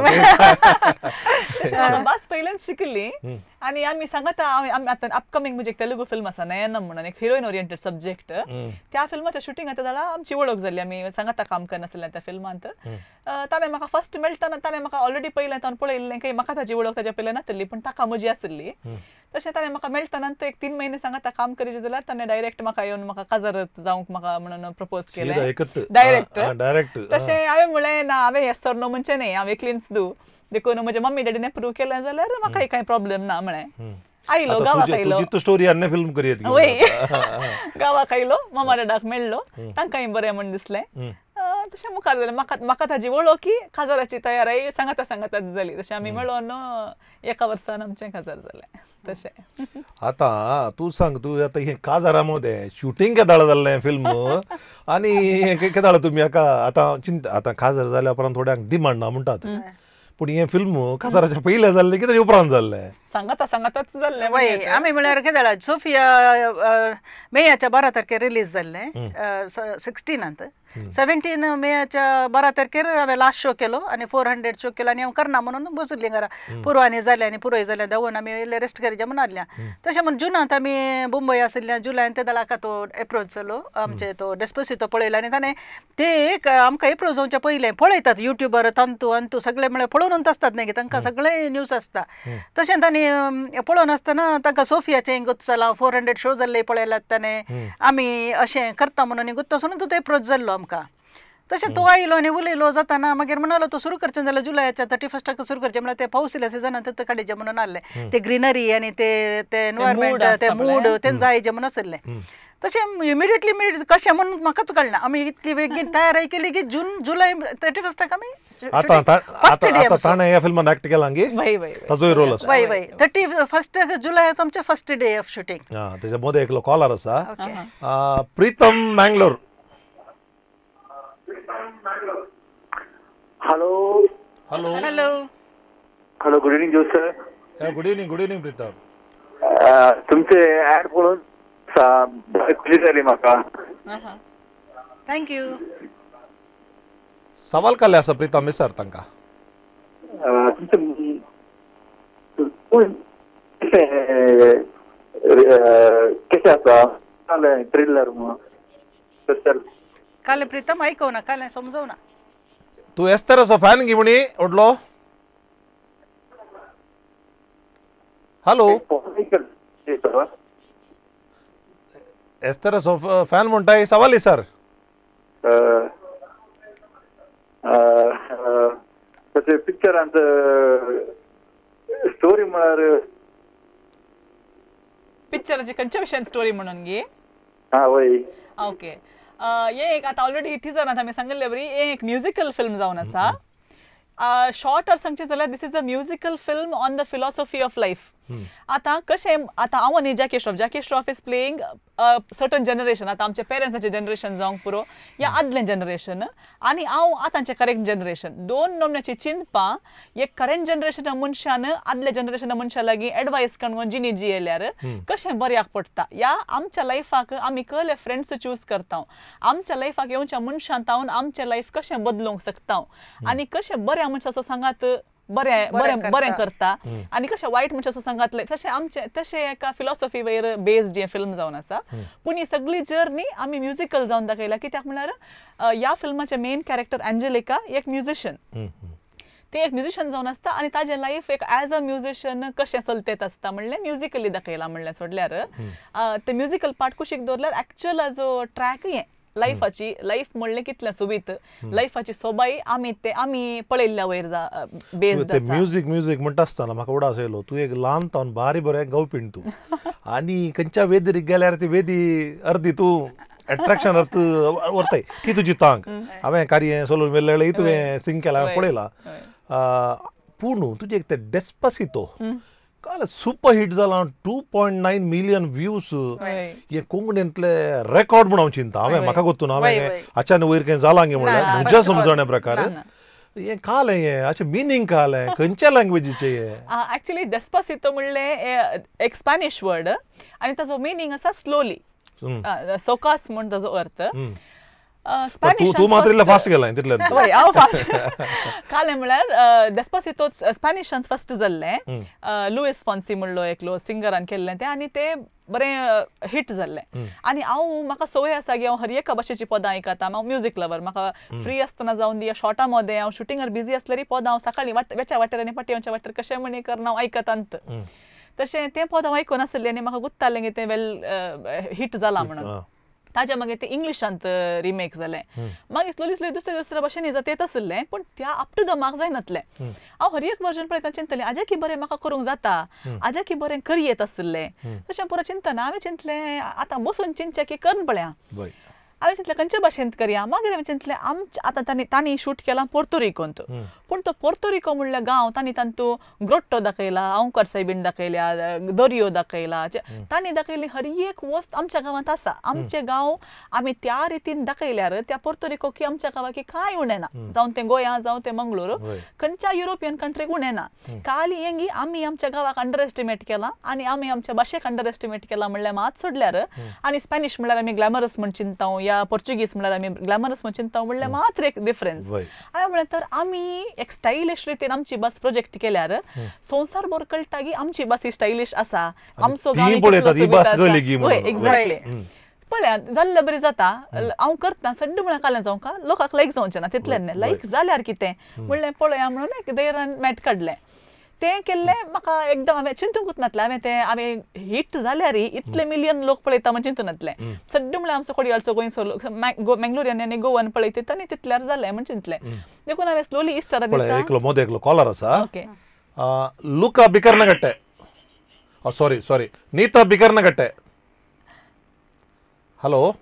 बस पहिल्यांच शिकली आणि आम्ही सांगता आता अपकमिंग म्हणजे तेलुगू फिल्म आसा नयनम म्हणून एक हिरोईन ओरिएंटेड सब्जेक्ट त्या फिल्माच्या शूटिंग आता जाला आमची वळख जाली आमी सांगता काम करनासले त्या फिल्मांत ताणें म्हाका फर्स्ट मेळटना ताणें म्हाका ऑलरेडी पयलें तावन पळयल्लें की म्हाका ताची वळख ताच्या पयलें नासली पण ताका म्हजी आसली तशें ताणें म्हाका मेळटना एक 3 महिने सांगता काम करीचे जाल्यार ताणें डायरेक्ट म्हाका येवन म्हाका काजरत जावंक म्हाका म्हणून प्रपोज केलें डायरेक्ट तशें हांवें म्हळें ना हांवें येस सर नो म्हणचें न्ही हांव एकलींच दू देखून म्हज्या मम्मी डॅडीने प्रूव केलें जाल्यार म्हाकाय कांय प्रॉब्लेम ना म्हळें आयलो गांवाक आयलो स्टोरी अन्य फिल्म करियत वय गांवाक आयलो मामा डॅडाक मेळ्ळो तांकांय बरें म्हण दिसलें तशें मुखार जालें म्हाका ताजी वळखी काजराची तयारी सांगताच जाली तशें आमी मेळोन 1 वर्सान आमचें काजार जालें तशें आता तू सांग तू आता हे काजारा मध्ये शूटिंग केदाळ जाल्लें फिल्म आनी केदाळ तुमी हाका आतां काजार जाल्या उपरांत थोड्यांक डिमांड ना म्हणटात पूण हे फिल्म काजाराच्या पयले जाल्लें की ताच्या उपरांत जाल्लें सांगताच जाल्लें वय आमी म्हळ्यार कितें जालां सोफिया मेयाच्या 12 तारखेर रिलीज जाल्लें 16 17 मेयाच्या 12 तारखेर हांवें लास्ट शो केलो आनी 400 शो केलो आनी हांव करना म्हणून बसुल्ली घरा पुरवानी जालें आनी पुरोय जालें देंवून आमी येयले रेस्ट करचें म्हणून आसल्या तशें म्हणून जुनांत आमी मुंबय आसल्या जुलयान ते दाळाका तो एप्रोच जालो आमचे तो डेस्पोसितो पळयलो आनी ताणें ते एक आमकां एप्रोच जावच्या पयलें पळयतात युट्यूबर अंतू सगळे म्हळ्यार पळोवनूच आसतात न्ही तांकां सगळे न्यूज आसता तशें तांणी पळोवन आसतना तांकां सोफियाचें गुत्त जालां 400 शो जाल्ले पळयल्यात ताणें आमी अशें करता म्हणून गुत्त आसून तो एप्रोच जाल्लो आमकां तशें तो आयलो आनी उलयलो जाताना मागीर म्हणालो तो सुरू करचें जाल्यार जुलयाच्या 31 सुरू करचें म्हळ्यार ते पावस येयल्या सिजनांत ते काडचें म्हणून आहलें ते ग्रीनरी आनी ते एनवायरमेंट ते मूड तें जाय जे म्हणून आसलें तशें इमिडिएटली कशें म्हणून म्हाकाच कळना आमी इतली बेगीन तयारी केली की जुलय 31 आमी ताणें ह्या फिल्मान एक्ट केला न्ही ताजोय रोल आसा वय 31 जुलयाक आमचें फर्स्ट डे ऑफ शूटिंग तेच्या मदें एकलो कॉलर आसा Pritam Mangalore hello hello hello hello good evening Jose sir good evening Pritam तुमचे ऍड पळोवन खुशी जाली म्हाका थँक्यू सवाल काले आसा प्रीतम विचार तांकां कशें आसा थ्रिलर काले प्रीतम आयकव ना काले समजव ना तू एस्तेराचो फॅन गी म्हणी ओडलो हॅलो एस्तेराचो फॅन म्हणटाय सवाल सर तशें पिक्चरांत स्टोरी म्हळ्यार पिक्चराची खंयच्या विशयान स्टोरी म्हणून गे वय ओके ये एक आता ऑलरेडी टिजरांत आमी सांगिल्ले बरी एक म्युजिकल फिल्म जावन आसा शॉर्ट सांगचें जाल्यार this is a musical film on the philosophy of life आता कशें आता हांव न्ही Jackie Shroff is playing certain generation आता आमच्या पेरंट्साचें जनरेशन जावंक पुरो या आदलें जनरेशन आनी हांव आतांचें करेक्ट जनरेशन दोन नमण्याची चिंतपां एक करंट जनरेशना मनशान आदल्या जनरेशना मनशा लागीं एडवायस करून जिणी जियेल्यार कशें बऱ्याक पडटा या आमच्या लायफाक आमी कहले फ्रेंड्स चूज करता आमच्या लायफाक येवच्या मनशान तावन आमचें लायफ कशें बदलूंक शकता आनी कशें बऱ्या मनशाचो सांगात बरें करता आनी कशें वायट मनशाचो सांगातले तशें एका फिलॉसॉफी वयर बेस्ड हें फिल्म जावन आसा पूण ही सगळी जर्नी आमी म्युजिकल जावन दाखयला कित्याक म्हळ्यार ह्या फिल्माचे मेन कॅरेक्टर एंजेलिका एक म्युजिशियन ते एक म्युजिशियन जावन आसता आनी ताजें लायफ एक एज अ म्युजिशियन कशें चलतेत आसता म्हणलें म्युजिकली दाखयलां म्हणलें सोडल्यार ते म्युजिकल पार्ट कुशीक दवरल्यार एक्चुअल जो ट्रॅक हें लायफाची लायफ म्हणलें कितलें सोबीत लायफाची सोबाई आमी पळयल्ल्या वयर बेस्ड आसा म्युजीक म्हणटा आसतना म्हाका उडास येयलो तूं एक ल्हान तावन बारी बरें गावपीण तूं आनी खंयच्या वेदीक गेल्यार ती वेदी अर्दी तूं एट्रॅक्शन अर्थ व्हरताय ती तुजी तांक हांवें कार्य सोलून वेल्ले तुवें सिंग केला पळयलां पूण तुजें एक तें डेस्पासितो काल सुपर हिट जालां 2.9 मिलियन व्ह्यूज हे कोंकणींतले रेकॉर्ड म्हणून हांव चिंता हांवें म्हाका गोतू ना हांवें अचानक वयर खंय जालां गे म्हणल्यार म्हज्या समजण्या प्रकार हें कालें हें अशें मिनींग कालें खंयच्या लँग्वेजीचें हें एक्चुअली डेस्पासितो म्हणलें एक स्पॅनिश वर्ड आनी ताजो मिनींग आसा स्लोली सोकास म्हण ताजो अर्थ तू मात्र इल्लो फास्ट गेलाय तितल्यान वय हांव फास्ट कालें म्हळ्यार डेस्पासितोच स्पॅनिशांत फर्स्ट जाल्लें लुईस फॉन्सी म्हणलो एकलो सिंगरान केल्लें तें आनी तें बरें हिट जाल्लें आनी म्हाका संवय आसा की हांव हर एका भाशेची पदां आयकता हांव म्युझिक लवर म्हाका फ्री आसतना जावन दी शॉर्टा मध्ये हांव शुटिंगार बिजी आसल्यार पदां हांव सकाळीं वेच्या वाटेर आनी पाटयांच्या वाटेर कशें म्हणी करून हांव आयकतांत तशें तें पद हांव आयकून आसलें आनी म्हाका गुत्तालें की तें वेल हिट जालां म्हणून ताज्या मागीर ते इंग्लिशांत रिमेक जालें मागीर स्लोली स्लोली दुसऱ्या भाशेन येत आसलें पूण त्या अप टू द मार्क जायनासलें हांव हर एक वर्जन पळयता चिंतलें आजे की बरें म्हाका करूंक जाता आजे की बरें करी येत आसलें तशें पुरो चिंतना हांवें चिंतलें आतां बसून चिंतचें की करून पळया हांवें चिंतलें खंयच्या भाशेंत करया मागीर हांवें चिंतलें आमच्या आतां तांणी शूट केलां पोर्तोरिकोंत पूण तो पोर्तोरिको म्हणल्यार गांव तांतूं ग्रोट्टो दाखयला आंकर सायबीण दाखयल्या दर्यो दाखयला तांणी दाखयली हर एक वस्त आमच्या गांवांत आसा आमचे गांव आमी त्या रितीन दाखयल्यार त्या पोर्तोरिको की आमच्या गांवाक कांय उणें ना जावं तें गोंया जावं तें मंगळूर खंयच्या युरोपियन कंट्रीक उणें ना खाली हेंगी आमी आमच्या गांवाक अंडर एस्टिमेट केलां आनी आमी आमच्या भाशेक अंडर एस्टिमेट केलां म्हणल्यार मात सोडल्यार आनी स्पॅनिश म्हणल्यार आमी ग्लॅमरस म्हण चिंताव या पोर्चुगीज म्हणल्यार आमी ग्लॅमरस म्हण चिंताव म्हणल्यार मात्र एक डिफरन्स हांवें म्हणलें तर आमी एक स्टायलिश रितीन आमची बस प्रोजेक्ट केल्यार संवसार भर कळटा की आमची बस ही स्टायलिश आसा आमचो एक्झॅक्टली पळया जाल्लें बरें जाता हांव करता सड्ड म्हळ्यार कालें जावं का लोकांक लायक जावचें ना तितल्यान न्ही लायक जाल्यार कितें म्हणलें पळया म्हणून एक धैर्यान मॅट काडलें तें केल्लें म्हाका एकदम हांवें चिंतूंकूच नासलें हांवें हिट जाल्यारय इतले मिलियन लोक पळयता म्हण चिंतूं नासलें सड्ड म्हळ्यार आमचो कोडयाळचो गोंयचो मंगळुरियन आनी गोवन पळयता आनी तितल्यार जालें म्हण चिंतलें देखून हांवें स्लोली इस्टारा दिसा एकलो कॉलर आसा ओके लुका बिकर्नगट्टे सॉरी नीता बिकर्नगट्टे हॅलो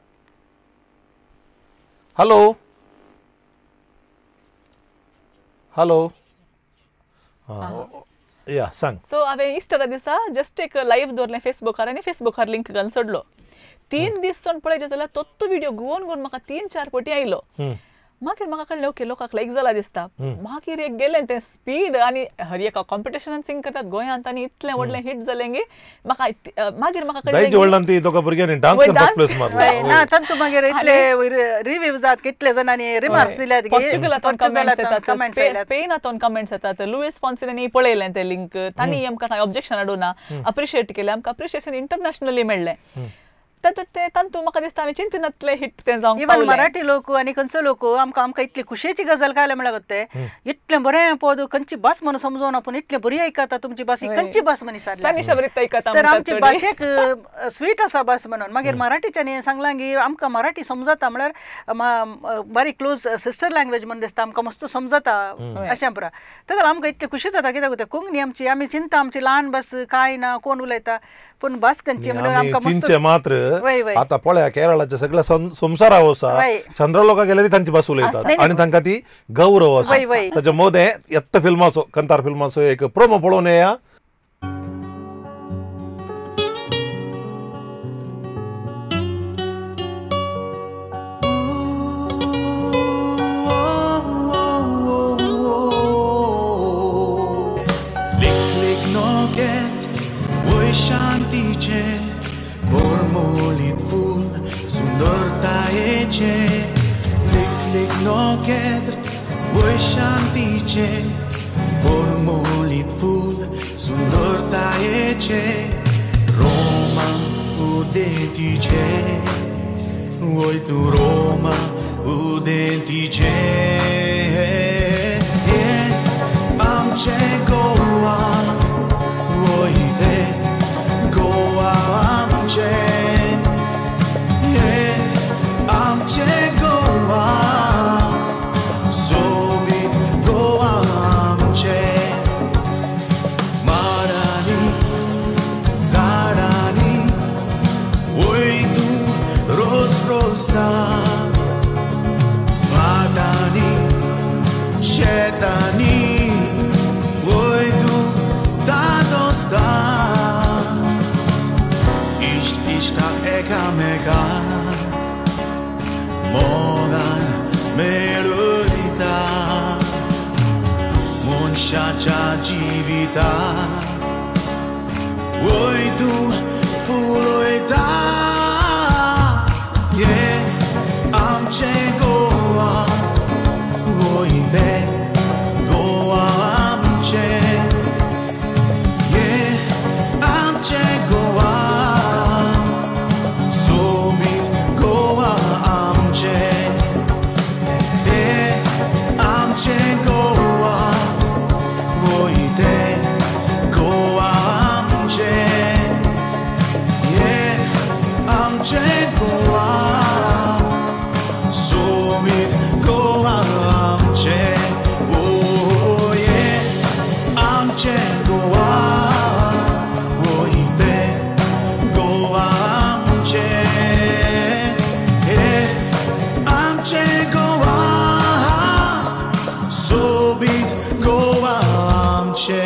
या सांग सो हांवें इस्टारा दिसा जस्ट एक लायव्ह दवरलें फेसबुकार आनी फेसबुकार लिंक घालून सोडलो 3 दीस चोन पळयचे जाल्यार तो व्हिडिओ घुंवून म्हाका 3-4 फावटी आयलो मागीर म्हाका कळलें ओके लोकांक लायक जाला दिसता मागीर एक गेलें तें स्पीड आनी हर एका कॉम्पिटिशनान सिंग करतात गोंयांत आनी इतलें व्हडलें हिट जालें की मागीर म्हाका कळलें ना तंतू मागीर इतले रिव्ह्यूज जात कितले जाणांनी रिमार्क्स दिल्यात पोर्चुगलांतून कमेंट्स येतात स्पेनांतून कमेंट्स येतात लुईस फॉन्सीनी पळयलें तें लिंक तांणी आमकां कांय ऑब्जेक्शन हाडूना अप्रिशिएट केलें आमकां अप्रिशिएशन इंटरनॅशनली मेळ्ळें तांतू म्हाका दिसता हांवें चिंतनातलें हिट तें जावंक इवन मराठी लोक आनी खंयचो लोक आमकां इतली खुशेची गजाल कळ्ळें म्हळ्यार ते इतलें बरें पद खंयची भास म्हणून समजून आपूण इतलें बरी आयकता तुमची भास ही खंयची भास म्हणून विचारली तर आमची भाशेक स्वीट आसा भास म्हणून मागीर मराठीच्यानी सांगलां की आमकां मराठी समजता म्हळ्यार बारी क्लोज सिस्टर लँग्वेज म्हणून दिसता आमकां मस्त समजता अशें पुरा तर आमकां इतलें खुशी जाता कित्याक कोंकणी आमी चिंता आमची ल्हान भास काय ना कोण उलयता पूण भास खंयची म्हणून आमकां मस्त मात्र आता पळया केरळाच्या सगळ्या संसारा आसा चंद्रलोका गेल्यार तांची भास उलयतात आनी तांकां ती गौरव आसा ताच्या मदें येत्त फिल्माचो कंतार फिल्माचो एक प्रोमो पळोवन येया शांतीचे bormolit full sundortaece lik nokedr voi shantice bormolit full sundortaece Roma udentice voi tu Roma udentice amce goa voi te goa amce amce goa somi goa amce marani zarani oi tu rosta vadani shetani oi tu dadosta Ishta eka mega Mogan melodita Munshacha jivita Oi tu fuloita Yeah, amche आमचे गोवा सोबीत गोवा आमचे ओ ये आमचे गोवा ओ इथे गोवा आमचे हे आमचे गोवा सोबीत गोवा आमचे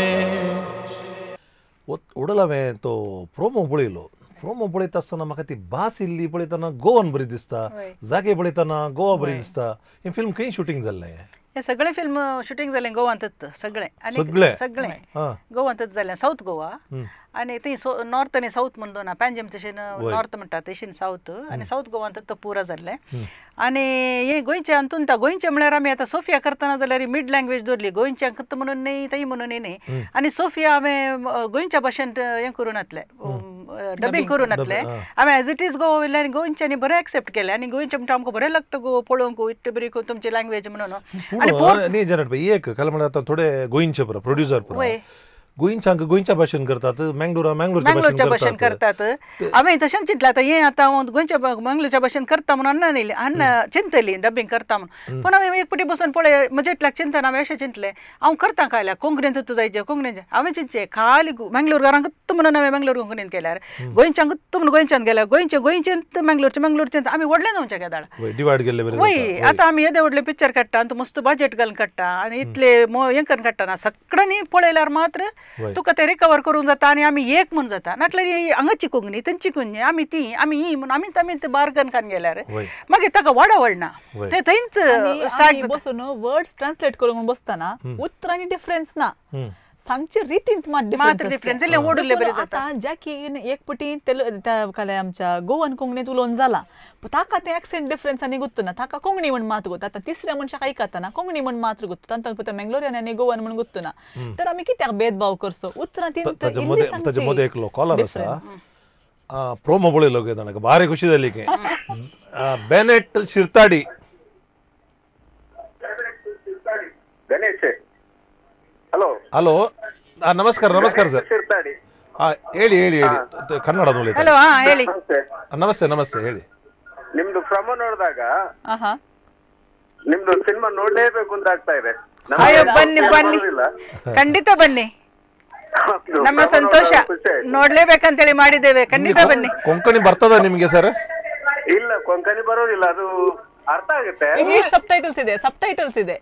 उडलावे तो प्रोमो पळयलो प्रोमो पळयता आसतना म्हाका ती भास इल्ली पळयतना गोवन बरी दिसता जागे पळयतना गोवा बरी दिसता हें फिल्म खंय शूटिंग जाल्लें हे सगळे फिल्म शूटिंग जाले गोवांतच सगळे सगळे? सगळे हां गोवांतच जाले साऊथ गोवा आणि ती नॉर्थ आणि साऊथ म्हणून दोन पॅन्जम तशें नॉर्थ म्हणटात तशें साऊथ आणि साऊथ गोवांतच तो पुरा जाल्ले आणि हे गोंयचे हातून गोंयचे म्हळ्यार आमी आतां सोफिया करतना जाल्यार मिड लँग्वेज दवरली गोंयच्या म्हणून न्ही तई म्हणून न्ही आणि सोफिया हांवें गोंयच्या भाशेंत हें करून घातलें डबिंग करून घातलें हांवें एज इट इज गोवा वयले आनी गोंयच्यांनी बरें एक्सेप्ट केलें आनी गोंयचे म्हणटा आमकां बरें लागता गो पळोवंक इतली बरी तुमची लँग्वेज म्हणून न्ही जनरल भाई एक काल म्हळ्यार आतां थोडे गोंयचे पुरो प्रोड्युसर पुरो गोंयच्यांक गोंयच्या भाशेन करतात मंगळूरच्या भाशेन करतात हांवें तशेंच चिंतलें आतां हें आतां गोंयच्या मंगळूरच्या भाशेन करता म्हणून चिंतली डबिंग करता म्हणून पूण हांवें एक फावटी बसून पळय म्हजेटल्याक चिंतन हांवें अशें चिंतलें हांव करता कायल्या कोंकणींतूच जायचें कोंकणीचें हांवें चिंतचें खाली मंगळूरकारांकूच म्हणून हांवें मंगळूर कोंकणींत केल्यार गोंयच्यांकूच म्हणून गोंयच्यान गेल्यार गोंयचेंत मंगळूरचें आमी व्हडलें जावचें केदाळ डिवायड केल्ले बरें वय आतां आमी येदे व्हडले पिक्चर काडटा आनी मस्त बजेट घालून काडटा आनी इतले हें करून काडटा ना सगळ्यांनी पळयल्यार मात्र तुका ते रिकवर करूंक जाता आनी आमी एक म्हूण जाता नाटल्यार हांगाची कोंकणी तेंची कोंकणी आमी ती आमी ही म्हणून आमी ते बार्गन कान गेल्यार मागीर ताका वाडना ते थंयच स्टार्ट बसून वर्ड्स ट्रान्सलेट करून बसतना उतरांनी डिफरन्स ना सांगचे रितींत मात डिफरन्स ओडले बरें जाता आतां ज्या की एक पटी काले आमच्या गोवन कोंकणीत उलोवन जाला ताका ते एक्सेंट डिफरन्स आनी गुत्तना ताका कोंकणी म्हण मात गुत्ता आतां तिसऱ्या मनशाक आयकतना कोंकणी म्हण मात्र गुत्ता तांकां मंगलोरियन आनी गोवन म्हण गुत्तना तर आमी कित्याक भेदभाव करचो उतरां ताजे मदें एक कॉलर आसा प्रोमो पळयलो गे ताणें भारी खुशी जाली की बेनेट शिरताडी ಹಲೋ ನಮಸ್ಕಾರ ನಮಸ್ಕಾರ ಸರ್ ಹೇಳಿ ಹೇಳಿ ಹೇಳಿ ಕನ್ನಡ ಹಲೋ ಹೇಳಿ ನಮಸ್ತೆ ನಮಸ್ತೆ ಹೇಳಿ ನಿಮ್ದು ಪ್ರಮೋ ನೋಡಿದಾಗ ನಿಮ್ದು ಸಿನಿಮಾ ನೋಡ್ಲೇಬೇಕು ಅಂತ ಆಗ್ತಾ ಇದೆ ಅಯ್ಯೋ ಬನ್ನಿ ಬನ್ನಿ ಖಂಡಿತ ಬನ್ನಿ ನಮ್ಮ ಸಂತೋಷ ನೋಡ್ಲೇಬೇಕಂತೇಳಿ ಮಾಡಿದ್ದೇವೆ ಖಂಡಿತ ಬನ್ನಿ ಕೊಂಕಣಿ ಬರ್ತದ ನಿಮ್ಗೆ ಸರ್ ಇಲ್ಲ ಕೊಂಕಣಿ ಬರೋದಿಲ್ಲ ಅದು ಅರ್ಥ ಆಗುತ್ತೆ ಇಂಗ್ಲಿಷ್ ಸಬ್ಟೈಟಲ್ಸ್ ಇದೆ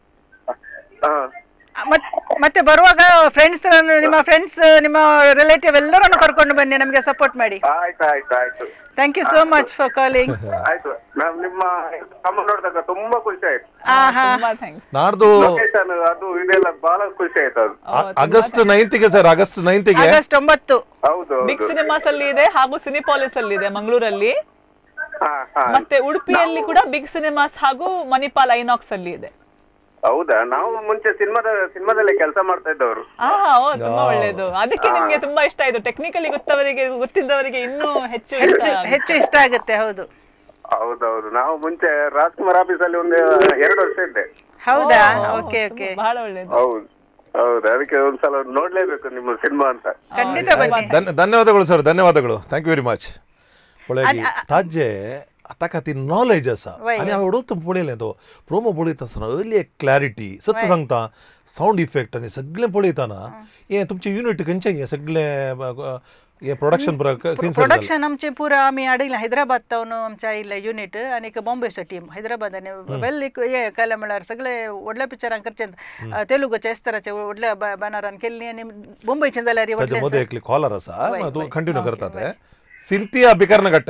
ಮತ್ತೆ ಬರುವಾಗ ನಿಮ್ಮ ಫ್ರೆಂಡ್ಸ್ ನಿಮ್ಮ ರಿಲೇಟಿವ್ ಎಲ್ಲರನ್ನು ಕರ್ಕೊಂಡು ಬನ್ನಿ ನಮಗೆ ಸಪೋರ್ಟ್ ಮಾಡಿ ಆಯ್ತು thank you so much for calling ಆಯ್ತು ನಿಮ್ಮ ನೋಡಿದಾಗ ತುಂಬಾ ಖುಷಿ ಆಯ್ತು ನಾಡ್ದು ಅದು ಇದೆಲ್ಲ ಬಹಳ ಖುಷಿ ಆಯ್ತು ಅದು ಆಗಸ್ಟ್ 9ಗೆ ಸರ್ ಆಗಸ್ಟ್ 9 ಹೌದು ಬಿಗ್ ಸಿನಿಮಾಸ್ ಅಲ್ಲಿ ಇದೆ ಹಾಗೂ ಸಿನಿಪಾಲಿಸ್ ಅಲ್ಲಿ ಇದೆ ಮಂಗಳೂರಲ್ಲಿ ಮತ್ತೆ ಉಡುಪಿಯಲ್ಲಿ ಕೂಡ ಬಿಗ್ ಸಿನಿಮಾಸ್ ಹಾಗೂ ಮಣಿಪಾಲ್ ಐನಾಕ್ಸ್ ಅಲ್ಲಿ ಇದೆ ಹೌದಾ ನಾವು ಮುಂಚೆ ಸಿನಿಮಾದಲ್ಲಿ ಕೆಲಸ ಮಾಡ್ತಾ ಇದ್ದವರು ತುಂಬಾ ಒಳ್ಳೇದು ಅದಕ್ಕೆ ನಿಮ್ಗೆ ತುಂಬಾ ಇಷ್ಟ ಆಯ್ತು ಟೆಕ್ನಿಕಲಿ ಗೊತ್ತಿದ್ದವರಿಗೆ ಇನ್ನೂ ಹೆಚ್ಚು ಇಷ್ಟ ಆಗುತ್ತೆ ಹೌದು ಹೌದೌದು ನಾವು ಮುಂಚೆ ರಾಜ್ಕುಮಾರ್ ಆಫೀಸ್ ಅಲ್ಲಿ ಒಂದು 2 ವರ್ಷ ಇದ್ದೆ ಹೌದಾ ಓಕೆ ಓಕೆ ಬಹಳ ಒಳ್ಳೇದು ಹೌದು ಅದಕ್ಕೆ ಒಂದ್ಸಲ ನೋಡ್ಲೇಬೇಕು ನಿಮ್ಮ ಸಿನಿಮಾ ಅಂತ ಖಂಡಿತ ಬನ್ನಿ ಧನ್ಯವಾದಗಳು ಸರ್ ಧನ್ಯವಾದಗಳು ಥ್ಯಾಂಕ್ ಯು ವೆರಿ मच पळय ताजे ताका ती नॉलेज आसा आनी हांव एवढोच पळयलें तो प्रोमो पळयता आसतना अर्ली एक क्लॅरिटी सत्य सांगता सावंड इफेक्ट आनी सगळें पळयतना हें तुमचें युनिट खंयचें हें सगळें हे प्रोडक्शन आमचें पुरा आमी हाडिल्लें हैदराबाद तावन आमच्या आयिल्लें युनिट आनी बॉम्बेचो टीम हैदराबाद आनी वेल हें केलें म्हळ्यार सगळे व्हडल्या पिक्चरांक करचें तेलुगूच्या एस्तराचे व्हडल्या बॅनरान केल्लीं आनी मुंबयचें जाल्यार ताजे मदें एक कॉलर आसा तूं कंटिन्यू करता ते सिंथिया बिकर्नगट्टे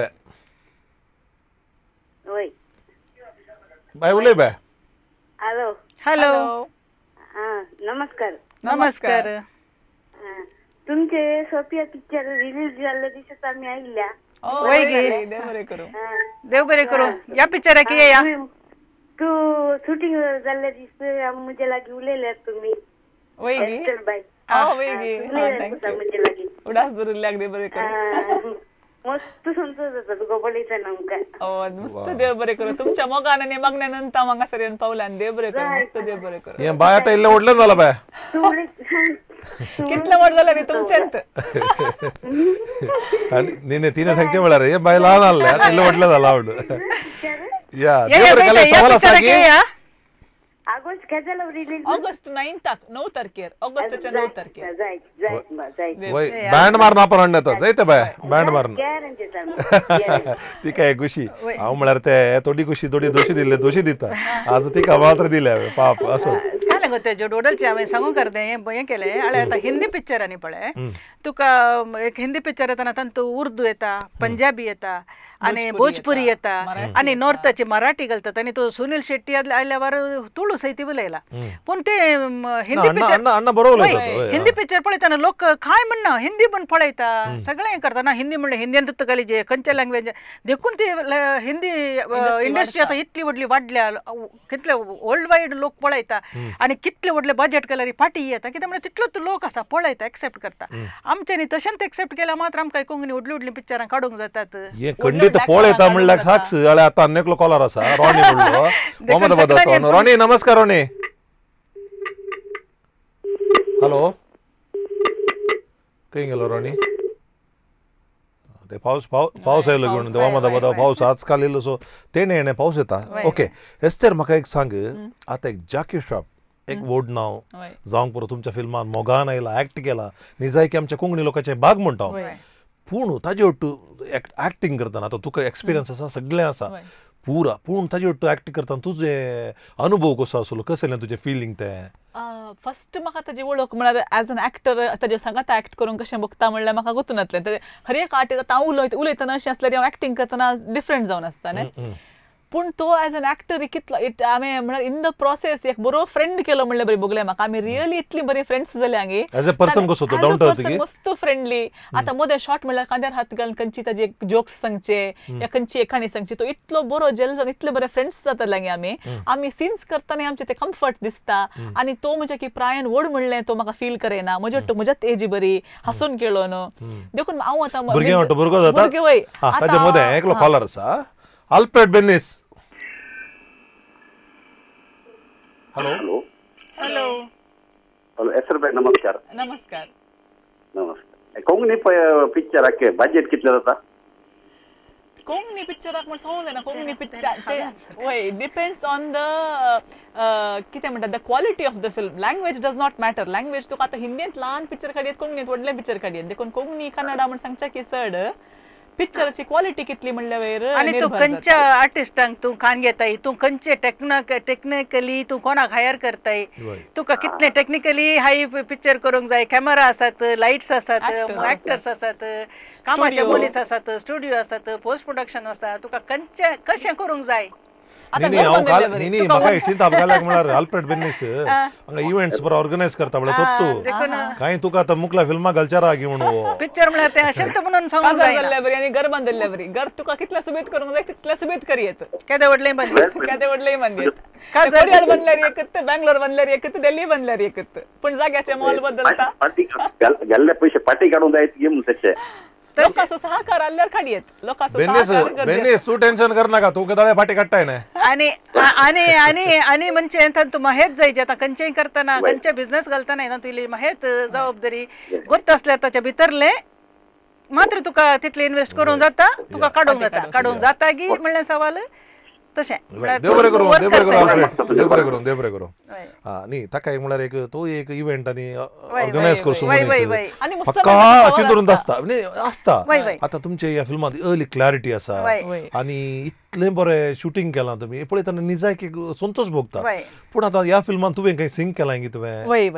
होय बाय उलय बाय हॅलो हॅलो नमस्कार नमस्कार तुमचे सोफिया पिक्चर रिलीज जाल्ले दिसत आमी आयिल्ल्या वय गे देव बरें करूं या पिक्चराक या तू शूटिंग जाल्ले दीस म्हजे लागीं उलयल्यात तुमी वय गे बाय वय गे म्हजे लागीं उडास दवरल्याक देव बरें करूं मस्त संतोष जाता तुका पळयतना आमकां मस्त देव बरें करूं तुमच्या मोगान आनी मग्नानंत हांव हांगासर येवन पावलां देव बरें करूं मस्त देव बरें करूं हें बाय आतां इल्लें व्हडलें जालां बाय कितले वर्स जाले रे तुमचेंत निन्ने तिने सांगचे म्हळ्यार हे बाय लहान आल्ले तिला म्हटलं झालं आवड या ये देवर जायते, गेले या सवाला पिक्चराक सागी येया. ऑगस्ट केजाला रिलीज ऑगस्ट 9 तारखेर ऑगस्टच्या 9 तारखेर जायत वय बँड मारून आपण आणण्यात जायते बाय बँड मारून गॅरंटी ती काय खुशी हांव म्हळ्यार ते थोडी खुशी थोडी दोशी दिले दोशी दिता आज ती मात्र दिल्या पाप असो काय लागत ते जो डोडलचे हांवें सांगू करते हें केलें आळे आतां हिंदी पिक्चरांनी पळय तुका एक हिंदी पिक्चर येता तातूंत उर्दू येता पंजाबी येता आणि भोजपुरी येता आणि नॉर्थची मराठी घालतात आणि तो सुनील शेट्टी आयल्यावर तुळू सैती उलयला पूण ते हिंदी पिक्चर अण्णा बरोबर उलयतात, हिंदी पिक्चर पळयतना लोक काय म्हणना हिंदी पण पळयता सगळें हें करता ना हिंदी म्हणलें हिंदीन तुका जे खंयच्या लँग्वेज देखून ती हिंदी इंडस्ट्री आतां इतली व्हडली वाडल्या कितले वर्ल्ड वायड लोक पळयता आणि कितले व्हडले बजेट केल्यार फाटी येता कित्याक म्हणजे तितलोच लोक आसा पळयता एक्सेप्ट करता आमच्यांनी तशेंच एक्सेप्ट केल्या मात्र आमकां कोंकणी व्हडली व्हडली पिक्चरां काडूंक जातात हे खंडीत पळ येता म्हणल्यार साक्ष जाल्यार आतां आनी एकलो कॉलर आसा रॉनी म्हणलो अहमदाबादाचो रॉनी नमस्कार रॉनी हॅलो खंय गेलो रॉनी ते पावस आयलो घेवन ते अहमदाबादा पावस आजकाल येयलो सो तेणे येणे पावस येता ओके एस्तेर म्हाका एक सांग आतां एक जॅकी श्रॉफ एक व्हड नांव जावंक पुरो तुमच्या फिल्मान मोगान आयला एक्ट केला निजायकी आमच्या कोंकणी लोकांचे बाग म्हणटा पूण ताजे वट्टू एक्टिंग करतना आतां तुका एक्सपिरियन्स आसा सगळें आसा पुरा पूण ताजे वट्टू एक्टिंग करतना तुजे अनुभव कसो आसलो कशें तुजें फिलींग तें फर्स्ट म्हाका ताजी वळख म्हळ्यार एज एन एक्टर ताजे सांगात एक्ट करूंक कशें बघता म्हणल्यार म्हाका गुंतून येतलें हर एक आर्टिस्ट आतां हांव उलयतना अशें आसल्यार हांव एक्टिंग करतना डिफरंट जावन आसता न्ही पूण तो एज एन एक्टर कितलो हांवें म्हळ्यार इन द प्रोसेस एक बरो फ्रेंड केलो म्हणल्यार बरी बगलें म्हाका आमी रियली इतली बरी फ्रेंड्स जाली हांगी एज अ पर्सन कसो तो डाउन टू अर्थ मस्त फ्रेंडली आतां मदें शॉर्ट म्हणल्यार कांद्यार हात घालून खंयची ताजे जोक्स सांगचे या खंयची एकाणी सांगची तो इतलो बरो जेल जावन इतले बरे फ्रेंड्स जाताले आमी सीन्स करतना आमचे ते कम्फर्ट दिसता आनी तो म्हणजे की प्रायन व्हड म्हणलें तो म्हाका फील करेना म्हज्याच एजी बरी हांसून खेळून देखून हांव आतां भुरगो जाता वय ताजे मदें एकलो कॉलर आसा अल्फ्रेड बेनिस हॅलो हॅलो ಹಲೋ ಹೆಸರು ಬೇಗ ನಮಸ್ಕಾರ नमस्कार नमस्कार कोंकणी पिक्चराक बजेट कितले जाता कोंकणी पिक्चराक म्हण सांगूंक जायना कोंकणी पिक्चर वय डिपेंड्स ऑन द कितें म्हणटात the quality of the film language does not matter language तुका आतां हिंदींत ल्हान पिक्चर काडयत कोंकणींत व्हडले पिक्चर काडयत देखून कोंकणी कन्नडा म्हण सांगच्या की चड पिक्चराची क्वॉलिटी कितली म्हणल्या वयर आणि तू खंयच्या आर्टिस्टांक तू कान घेताय तू खंयचे टेक्निकली तू कोणाक हायर करताय तुका कितले टेक्निकली हाय पिक्चर करूंक जाय कॅमेरा आसात लाईट्स आसात एक्टर्स आसात कामाचे मनीस आसात स्टुडिओ आसात पोस्ट प्रोडक्शन आसा तुका कशें करूंक जाय म्हाका चिंता अपघाताक म्हळ्यार अल्फ्रेड बेनिस हांगा इव्हेंट्स बरो ऑर्गनायज करता म्हळ्यार तो कांय तुका आतां मुखला फिल्मां घालच्या राग म्हणून पिक्चर म्हळ्यार ते अशेंत म्हणून सांगूंक जाय जाल्ल्या बरी आनी घर बांदल्ल्या बरी घर तुका कितल्या सुबेत करूंक जाय तितल्या सुबेत करियेत केदे व्हडले बांदले केदे व्हडले बांदयेत कोरियार बांदल्यार एकत बँगलोर बांदल्यार एकत दिल्ली बांदल्यार एकत पूण जाग्याचे मोल बदलता गेल्ले पयशे पाटी काडूंक जाय गे म्हूण तेचे लोकांचो सहकार आल्यार काडयेत लोकांचो बेनिस तू टेन्शन कर नाका तू केदाळे फाटी काडटाय ना आणि आणि आणि आणि म्हणजे तू माहेत जायचे आता खंयचेय करतना खंयचे बिझनेस घालतना ना तुली माहेत जबाबदारी गोत असल्यार ताच्या भितरले मात्र तुका तितले इन्वेस्ट करूंक जाता तुका काडूंक जाता की म्हणलें सवाल तशें देव बरें करूं देव बरें करूं हा न्ही ताका एक म्हळ्यार एक तो एक इव्हेंट आनी ऑर्गनायज करचो पक्का चिंतून आसता न्ही आसता आतां तुमचे ह्या फिल्मांत अर्ली क्लॅरिटी आसा आनी इतलें बरें शूटिंग केलां तुमी पळयतना निजायक संतोश भोगता पूण आतां ह्या फिल्मान तुवें खंय सिंग केलां की तुवें वय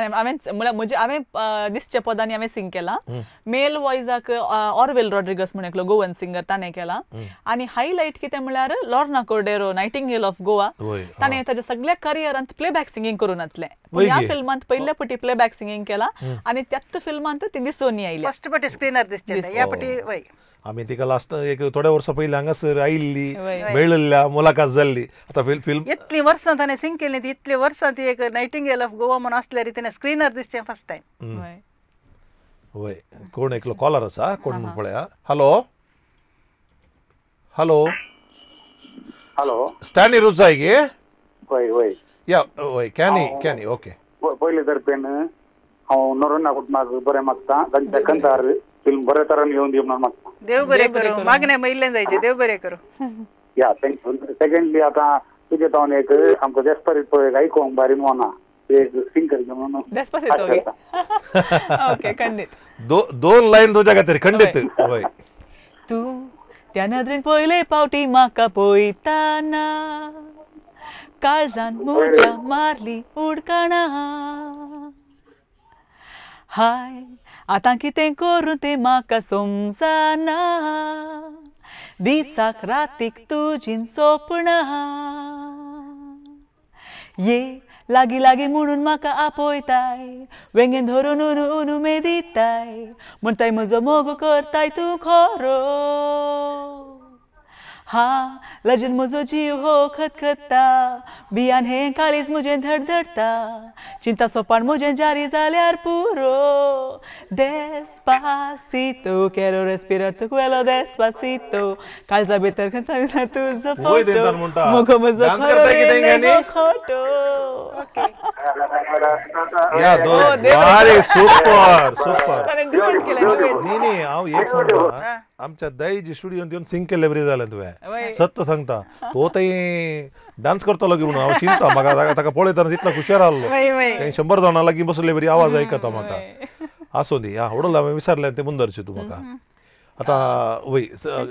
हांवें दिसच्या पदांनी हांवें सिंग केलां मेल वॉयजाक ऑरवेल रॉड्रिगस म्हणून एकलो गोवन सिंगर ताणें केला आनी हायलायट कितें म्हळ्यार Lorna Cordeiro nightingale of Goa ताणें ताच्या सगळ्या करियरांत प्लेबॅक सिंगींग करून येतलें पूण ह्या फिल्मांत पयल्या पटी प्लेबॅक सिंगींग केला आनी त्याच फिल्मांत ती दिसून आयली फर्स्ट पटी स्क्रीनर दिसचे ह्या पटी वय आमी तिका लास्ट एक थोड्या वर्सां पयलीं हांगासर आयिल्ली मेळिल्ल्या मुलाकात जाल्ली आतां फिल्म इतलीं वर्सां ताणें सिंग केली ती इतलीं वर्सां ती एक नायटिंगेल ऑफ गोवा म्हणून आसल्यार तिणें स्क्रीनर दिसचें फर्स्ट टायम वय कोण एकलो कॉलर आसा कोण पळया हॅलो हॅलो हॅलो स्टॅनी रुजाय गे वय वय या वय कॅनी ओके पयले तर्फेन हांव नोरोना म्हाका बरें मागता तांच्या कंतार फिल्म बरे तरेन येवन दी म्हणून मागता. देव बरें करूं. मागणें मैल्लें जायचें. देव बरें करूं. या थँक्यू. सेकंडली आतां तुजे तावन एक आमकां डेस्परेट पळय आयकोंक बारी मोना एक सिंगर म्हणून Despacito गे. ओके खंडित. दोन लाईन तुझ्या खातीर खंडित. होय. तू त्या नदरेन पयले पावटी म्हाका पळयताना काळजान म्हज्या मारली उडकाणा. हाय आतां कितें करूं तें म्हाका समजना. दिसाक रातीक तुजीन सोपणां. ये लागी लागी म्हणून म्हाका आपयताय. वेंगेन धरून उनू मेदिताय. म्हणटाय म्हजो मोग करताय तूं खरो. हा लजन म्हजो जीव हो खतखत्ता. बियान हें काळीज म्हजें धडधडटा. चिंता सोपान म्हजें जारी जाल्यार पुरो. Despacito quero respirar tu cuello despacito. काळजा भितर तुजो वय देंतान फोटो. म्हणटा. मोग म्हजो डान्स खरो करता कितें येयले गाणी? गो खोटो. या दोन अरे सुपर सुपर. ताणें duet केलें, duet. नाही हांव एक सांगता आमच्या दाईजी स्टुडियोन येवन सिंग केले बरी जालें तुवें. सत्य सांगता तो थंय डान्स करतलो की म्हणून हांव चिंता म्हाका ताका पळयतना तितलो हुशार आसलो. थंय 100 जाणां लागीं बसले बरी आवाज आयकता म्हाका. आसूं दी हा उडला हांवें विसरलें तें मुंदरचें तूं म्हाका. आतां वय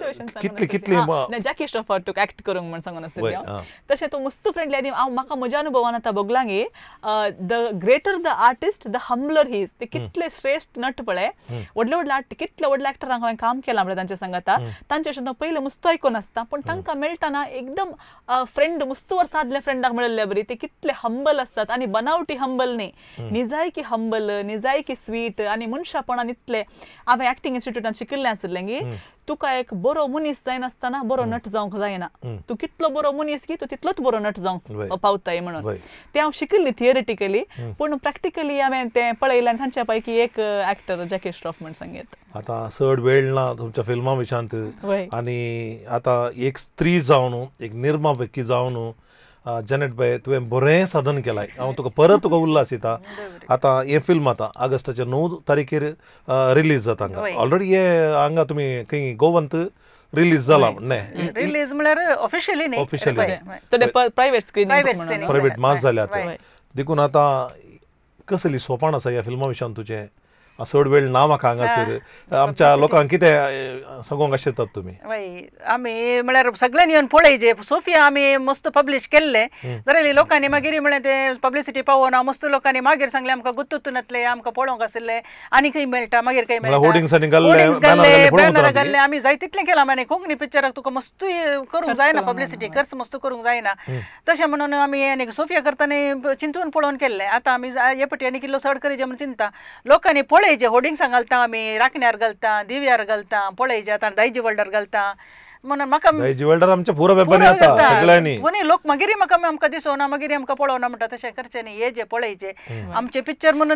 कितली जॅकी श्रॉफर्ड तुका एक्ट करूंक म्हण सांगून आसली हांव. तशें तूं मस्त फ्रेंडली आनी हांव म्हाका म्हज्या अनुभवान आतां बोगलांगी the greater the artist the humbler he is. ते कितले श्रेष्ठ नट पळय. व्हडले व्हडले कितले व्हडल्या एक्टरांक हांवें काम केलां म्हणल्यार तांच्या सांगाता. तांचे अशें पयलें मस्त आयकोन आसता पूण तांकां मेळटाना एकदम फ्रेंड मस्त वर्स आदले फ्रेंडाक मेळिल्ले बरी. ते कितले हंबल आसतात आनी बनावटी हंबल न्ही. निजायकी हंबल निजायकी स्वीट आनी मनशापणान इतले. हांवें एक्टिंग इन्स्टिट्यूटान शिकिल्लें आसलें गी. तुका एक बरो मनीस जाय नासतना बरो नट जावंक जायना. तूं कितलो बरो मनीस की तूं तितलोच बरो नट जावंक पावताय म्हणून. तें हांव शिकिल्ली थियरिटिकली पूण प्रॅक्टिकली हांवें तें पळयलें आनी तांच्या पैकी एक एक्टर जॅकी श्रॉफ म्हण सांगीत. आतां चड वेळ ना तुमच्या फिल्मा विशयांत आनी आतां एक स्त्री जावन एक निर्मापकी जावन जॅनेट बाय तुवें बरें साधन केलाय. हांव तुका परत तुका उल्हास दिता. आतां हें फिल्म आतां ऑगस्टाच्या 9 तारखेर रिलीज जाता हांगा. ऑलरेडी हे हांगा तुमी खंय गोवांत रिलीज जाला न्हय. रिलीज म्हळ्यार ऑफिशियली न्ही. प्रायव्हेट स्क्रीनिंग प्रायव्हेट मास जाले आतां. देखून आतां कसली सोपान आसा ह्या फिल्मा विशयान तुजें. चड वेळ ना म्हाका हांगासर आमच्या लोकांक कितें सांगूंक आशिल्तात तुमी. आमी म्हळ्यार सगळ्यांनी येवन पळयचे. सोफिया आमी मस्त पब्लीश केल्ले जाल्यार लोकांनी मागीर म्हळ्यार ते पब्लिसिटी पावोन मस्त लोकांनी मागीर सांगले आमकां गुत्तून येतले आमकां पळोवंक आसले आनी खंय मेळटा मागीर खंय मेळटा. होर्डिंग्सांनी बॅनर घाल्ले आमी जाय तितलें केलां. माने कोंकणी पिक्चराक तुका मस्त करूंक जायना पब्लिसिटी खर्च मस्त करूंक जायना. तशें म्हणून आमी सोफिया करतना चिंतून पळोवन केल्लें. आतां आमी हे पटी आनी किल्लो चड करीचे म्हण चिंता. लोकांनी पळय होर्डिंग्सां घालता आमी राखण्यार घालता दिव्यार घालता पळयचे आतां दायजी वर्ल्डर घालता म्हणून म्हाका दायजी वर्ल्डर आमच्या पुरो पेपरांनी येता सगळ्यांनी. कोणी लोक मागीर आमकां दिसोना मागीर आमकां पळोवना म्हणटा. तशें करचें न्ही. हे जे पळयचे आमचे पिक्चर म्हणून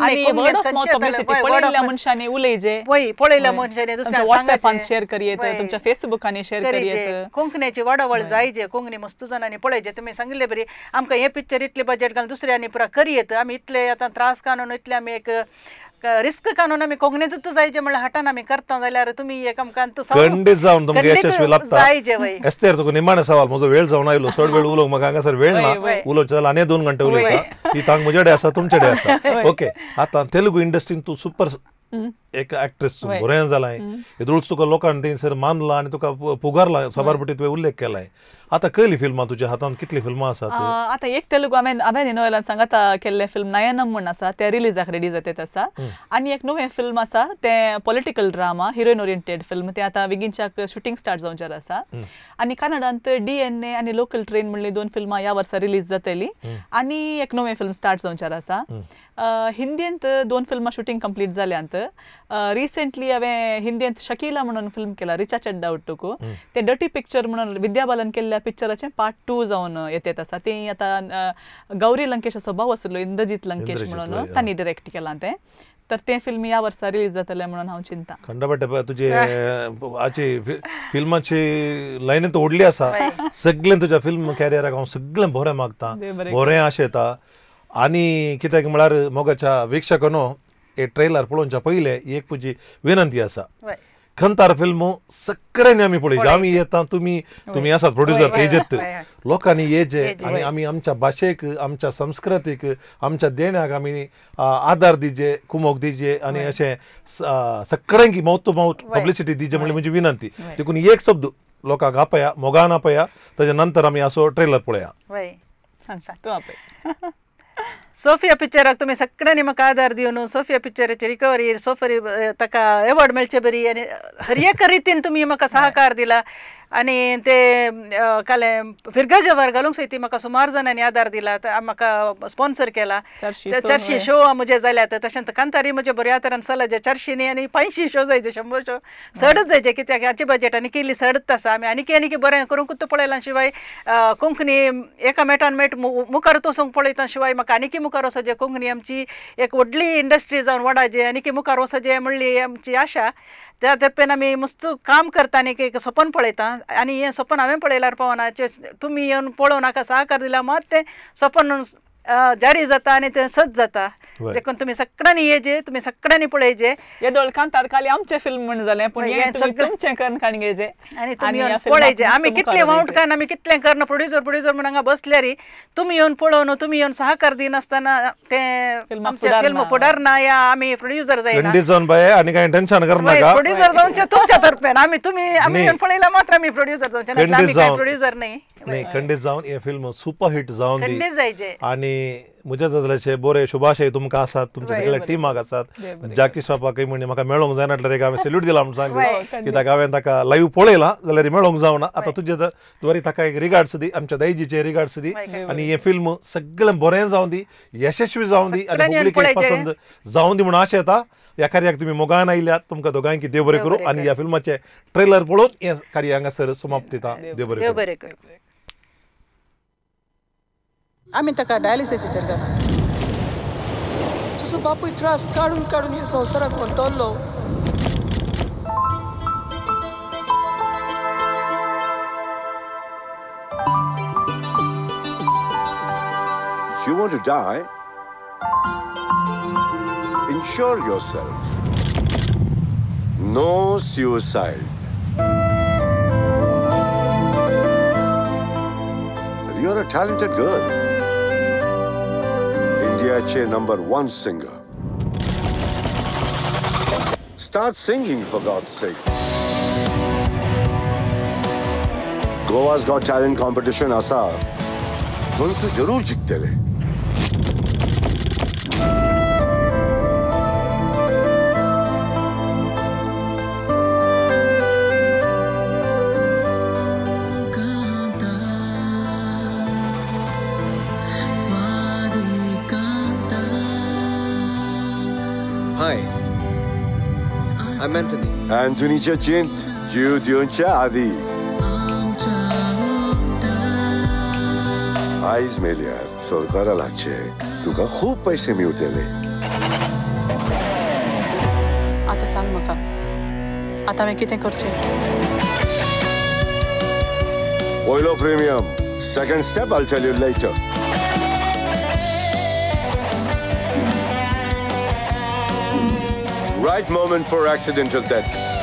मनशांनी उलयचे पळयल्या मनशांनी दुसऱ्या व्हॉट्सॅपान शेअर करियेत तुमच्या फेसबुकांनी शेअर करियेत. कोंकणीची वाडवळ जायचे कोंकणी मस्त जाणांनी पळयचे. तुमी सांगिल्ले बरी आमकां हे पिक्चर इतले बजेट घालून दुसऱ्यांनी पुरा करियेत. आमी इतले आतां त्रास कानून इतले आमी एक रिस्क कानून आमी कोंकणीतूच जायचे म्हणल्यार हटान आमी करता जाल्यार तुमी एक आमकां खंडीत जावन तुमकां यशस्वी लागता. जायचे वय एस्तेर तुका निमाणे सवाल म्हजो वेळ जावन आयलो. चड वेळ उलोवंक म्हाका हांगासर वेळ ना. उलोवचें जाल्यार आनी 2 घंटे उलयता. ती तांग म्हजे कडेन आसा तुमचे कडेन आसा. ओके आतां तेलुगू इंडस्ट्रीन तूं सुपर एक एक्ट्रेस बरें जालाय. येदूळच तुका लोकांनी थंयसर मानला आनी तुका पुगारला. सभारपटी तुवें उल्लेख केलाय. आतां कसली फिल्मां तुज्या हातांत कितली फिल्मां आसात. आतां एक तेलुगू हांवें नोवेलान सांगात केल्लें फिल्म नयनम म्हण आसा तें रिलीजाक रेडी जातात आसा. आनी एक नवें फिल्म आसा तें political drama heroine oriented film. तें आतां बेगीनच्याक शुटींग स्टार्ट जावंचेर आसा. आनी कन्नडांत DNA आनी लोकल ट्रेन म्हणली 2 फिल्मां ह्या वर्सा रिलीज जातली. आनी एक नवें फिल्म स्टार्ट जावंचेर आसा. हिंदींत 2 फिल्मां शुटींग कंप्लीट जाल्यांत. रिसेंटली हांवें हिंदींत शकीला म्हणून फिल्म केला रिचा चड्डा उट्टुकू. तें डर्टी पिक्चर म्हणून विद्या बालन केल्ल्या पिक्चराचें पार्ट 2 जावन येत आसा. तें आतां गौरी लंकेश असो भाव आसलो इंद्रजीत लंकेश म्हणून तांणी डिरेक्ट केलां तें. तर तें फिल्म ह्या वर्सा रिलीज जातलें म्हणून हांव चिंता. खंडापट्टे तुजे हाची फिल्माची लायन ओडली आसा. सगळें तुज्या फिल्म कॅरियराक हांव सगळें बरें मागता. बरें आशेता. आनी कित्याक म्हळ्यार मोगाच्या वीक्षकांनो हे ट्रेलर पळोवच्या पयले एक तुजी विनंती आसा वय. खंतार फिल्म सगळ्यांनी आमी पळयचे आमी येता तुम्ही आसात प्रोड्युसर तेजेत लोकांनी येजे आनी आमी आमच्या भाशेक आमच्या संस्कृतीक आमच्या देण्याक आमी आदार दिजे कुमोक दिजे आनी अशें सगळ्यांक माउथ टू माउथ पब्लिसिटी दिजे म्हणली म्हजी विनंती देखून एक शब्द लोकांक आपया मोगान आपया ताच्या नंतर आमी असो ट्रेलर पळया. तूं आपय. सोफिया पिक्चराक तुम्ही सगळ्यांनी म्हाका आदार दिवन सोफिया पिक्चराची रिकवरी सोफरी ताका एवॉर्ड मेळचे बरी आनी हर एक रितीन तुम्ही म्हाका सहकार दिला आनी ते काले फिरगाचे वर घालूंक सयती म्हाका सुमार जाणांनी आदार दिला म्हाका स्पॉन्सर केला 400 शो म्हजे जाल्यात तशेंच कांतारी म्हजे बऱ्या तरेन चलत 400 आनी 500 शो जायचे 100 शो सडच जायचे कित्याक हाची बजेट आनी केल्ली सडत आसा आमी आनी बरें करूंक पळयलां शिवाय कोंकणी एका मेटान मेट मुखार वचूंक पळयता शिवाय म्हाका आनी मुखार वचचे कोंकणी आमची एक व्हडली इंडस्ट्री जावन वाडाचे आनी मुखार वचचे म्हणली आमची आशा त्या तर्फेन आमी मस्त काम करता आनी एक सपन पळयता आनी हें सपन हांवें पळयल्यार पावना तुमी येवन पळोवन म्हाका सहकार दिला मात तें सपन जारी जाता आनी तें सत जाता देखून तुम्ही सगळ्यांनी येजे तुम्ही सगळ्यांनी पळयजे येदोळ कांतार खाली आमचें फिल्म म्हण जालें पूण तुमचें कणकाण घेजे आनी तुमी येवन पळयजे आमी कितलें वावट कान आमी कितलें करना प्रोड्युसर म्हण हांगा बसल्यार तुमी येवन पळोवन तुमी येवन सहकार दिनासतना तें आमचें फिल्म फुडारना या आमी प्रोड्युसर जायना आनी कांय टेन्शन करनाका प्रोड्युसर जावचें तुमच्या तर्फेन आमी येवन पळयला मात्र आमी प्रोड्युसर जावचे ना आमी कांय प्रोड्युसर नाही खंडीत जावन हे फिल्म सुपरहिट जावन दी खंडीत जायचे आनी म्हज्या तसलेचे बरे शुभाशय तुमकां आसात तुमच्या सगळ्या टिमाक आसात जाकी श्रॉफाकय म्हणजे म्हाका मेळोंक जायना म्हटल्यार एक हांवें सॅल्यूट दिला म्हणून सांगलें कित्याक हांवें ताका लायव्ह पळयलां जाल्यार मेळोंक जावना आतां तुजे द्वारे ताका एक रिगार्ड्स दी आमच्या दैजीचे रिगार्ड्स दी आनी हे फिल्म सगळें बरें जावन दी यशस्वी जावन दी आनी पब्लिकेक पसंद जावन दी म्हणून आशा येता ह्या कार्याक तुमी मोगान आयल्यात तुमकां दोगांयकी देव बरें करूं आनी ह्या फिल्माचे ट्रेलर पळोवन हें कार्य हांगासर समाप्त जाता देव बरें करूं. आमी ताका डायलिसिसाचेर घाला तुजो बापूय त्रास काडून काडून ह्या संवसाराक व्हरतलो You want to die? Insure yourself. No suicide. You're a talented girl. India's #1 singer. Start singing for God's sake. Goa's Got Talent competition asa. थंय तूं जरूर जिखतले. Hi, I'm Anthony. Anthonyच्या चिंत जीव दिवच्या आदी आयज मेल्यार सरकारा लागचे तुका खूब पैसे मेळटले. आतां सांग म्हाका आतां हांवें कितें करचें पयलो premium second step I'll tell you later. Right moment for accidental death.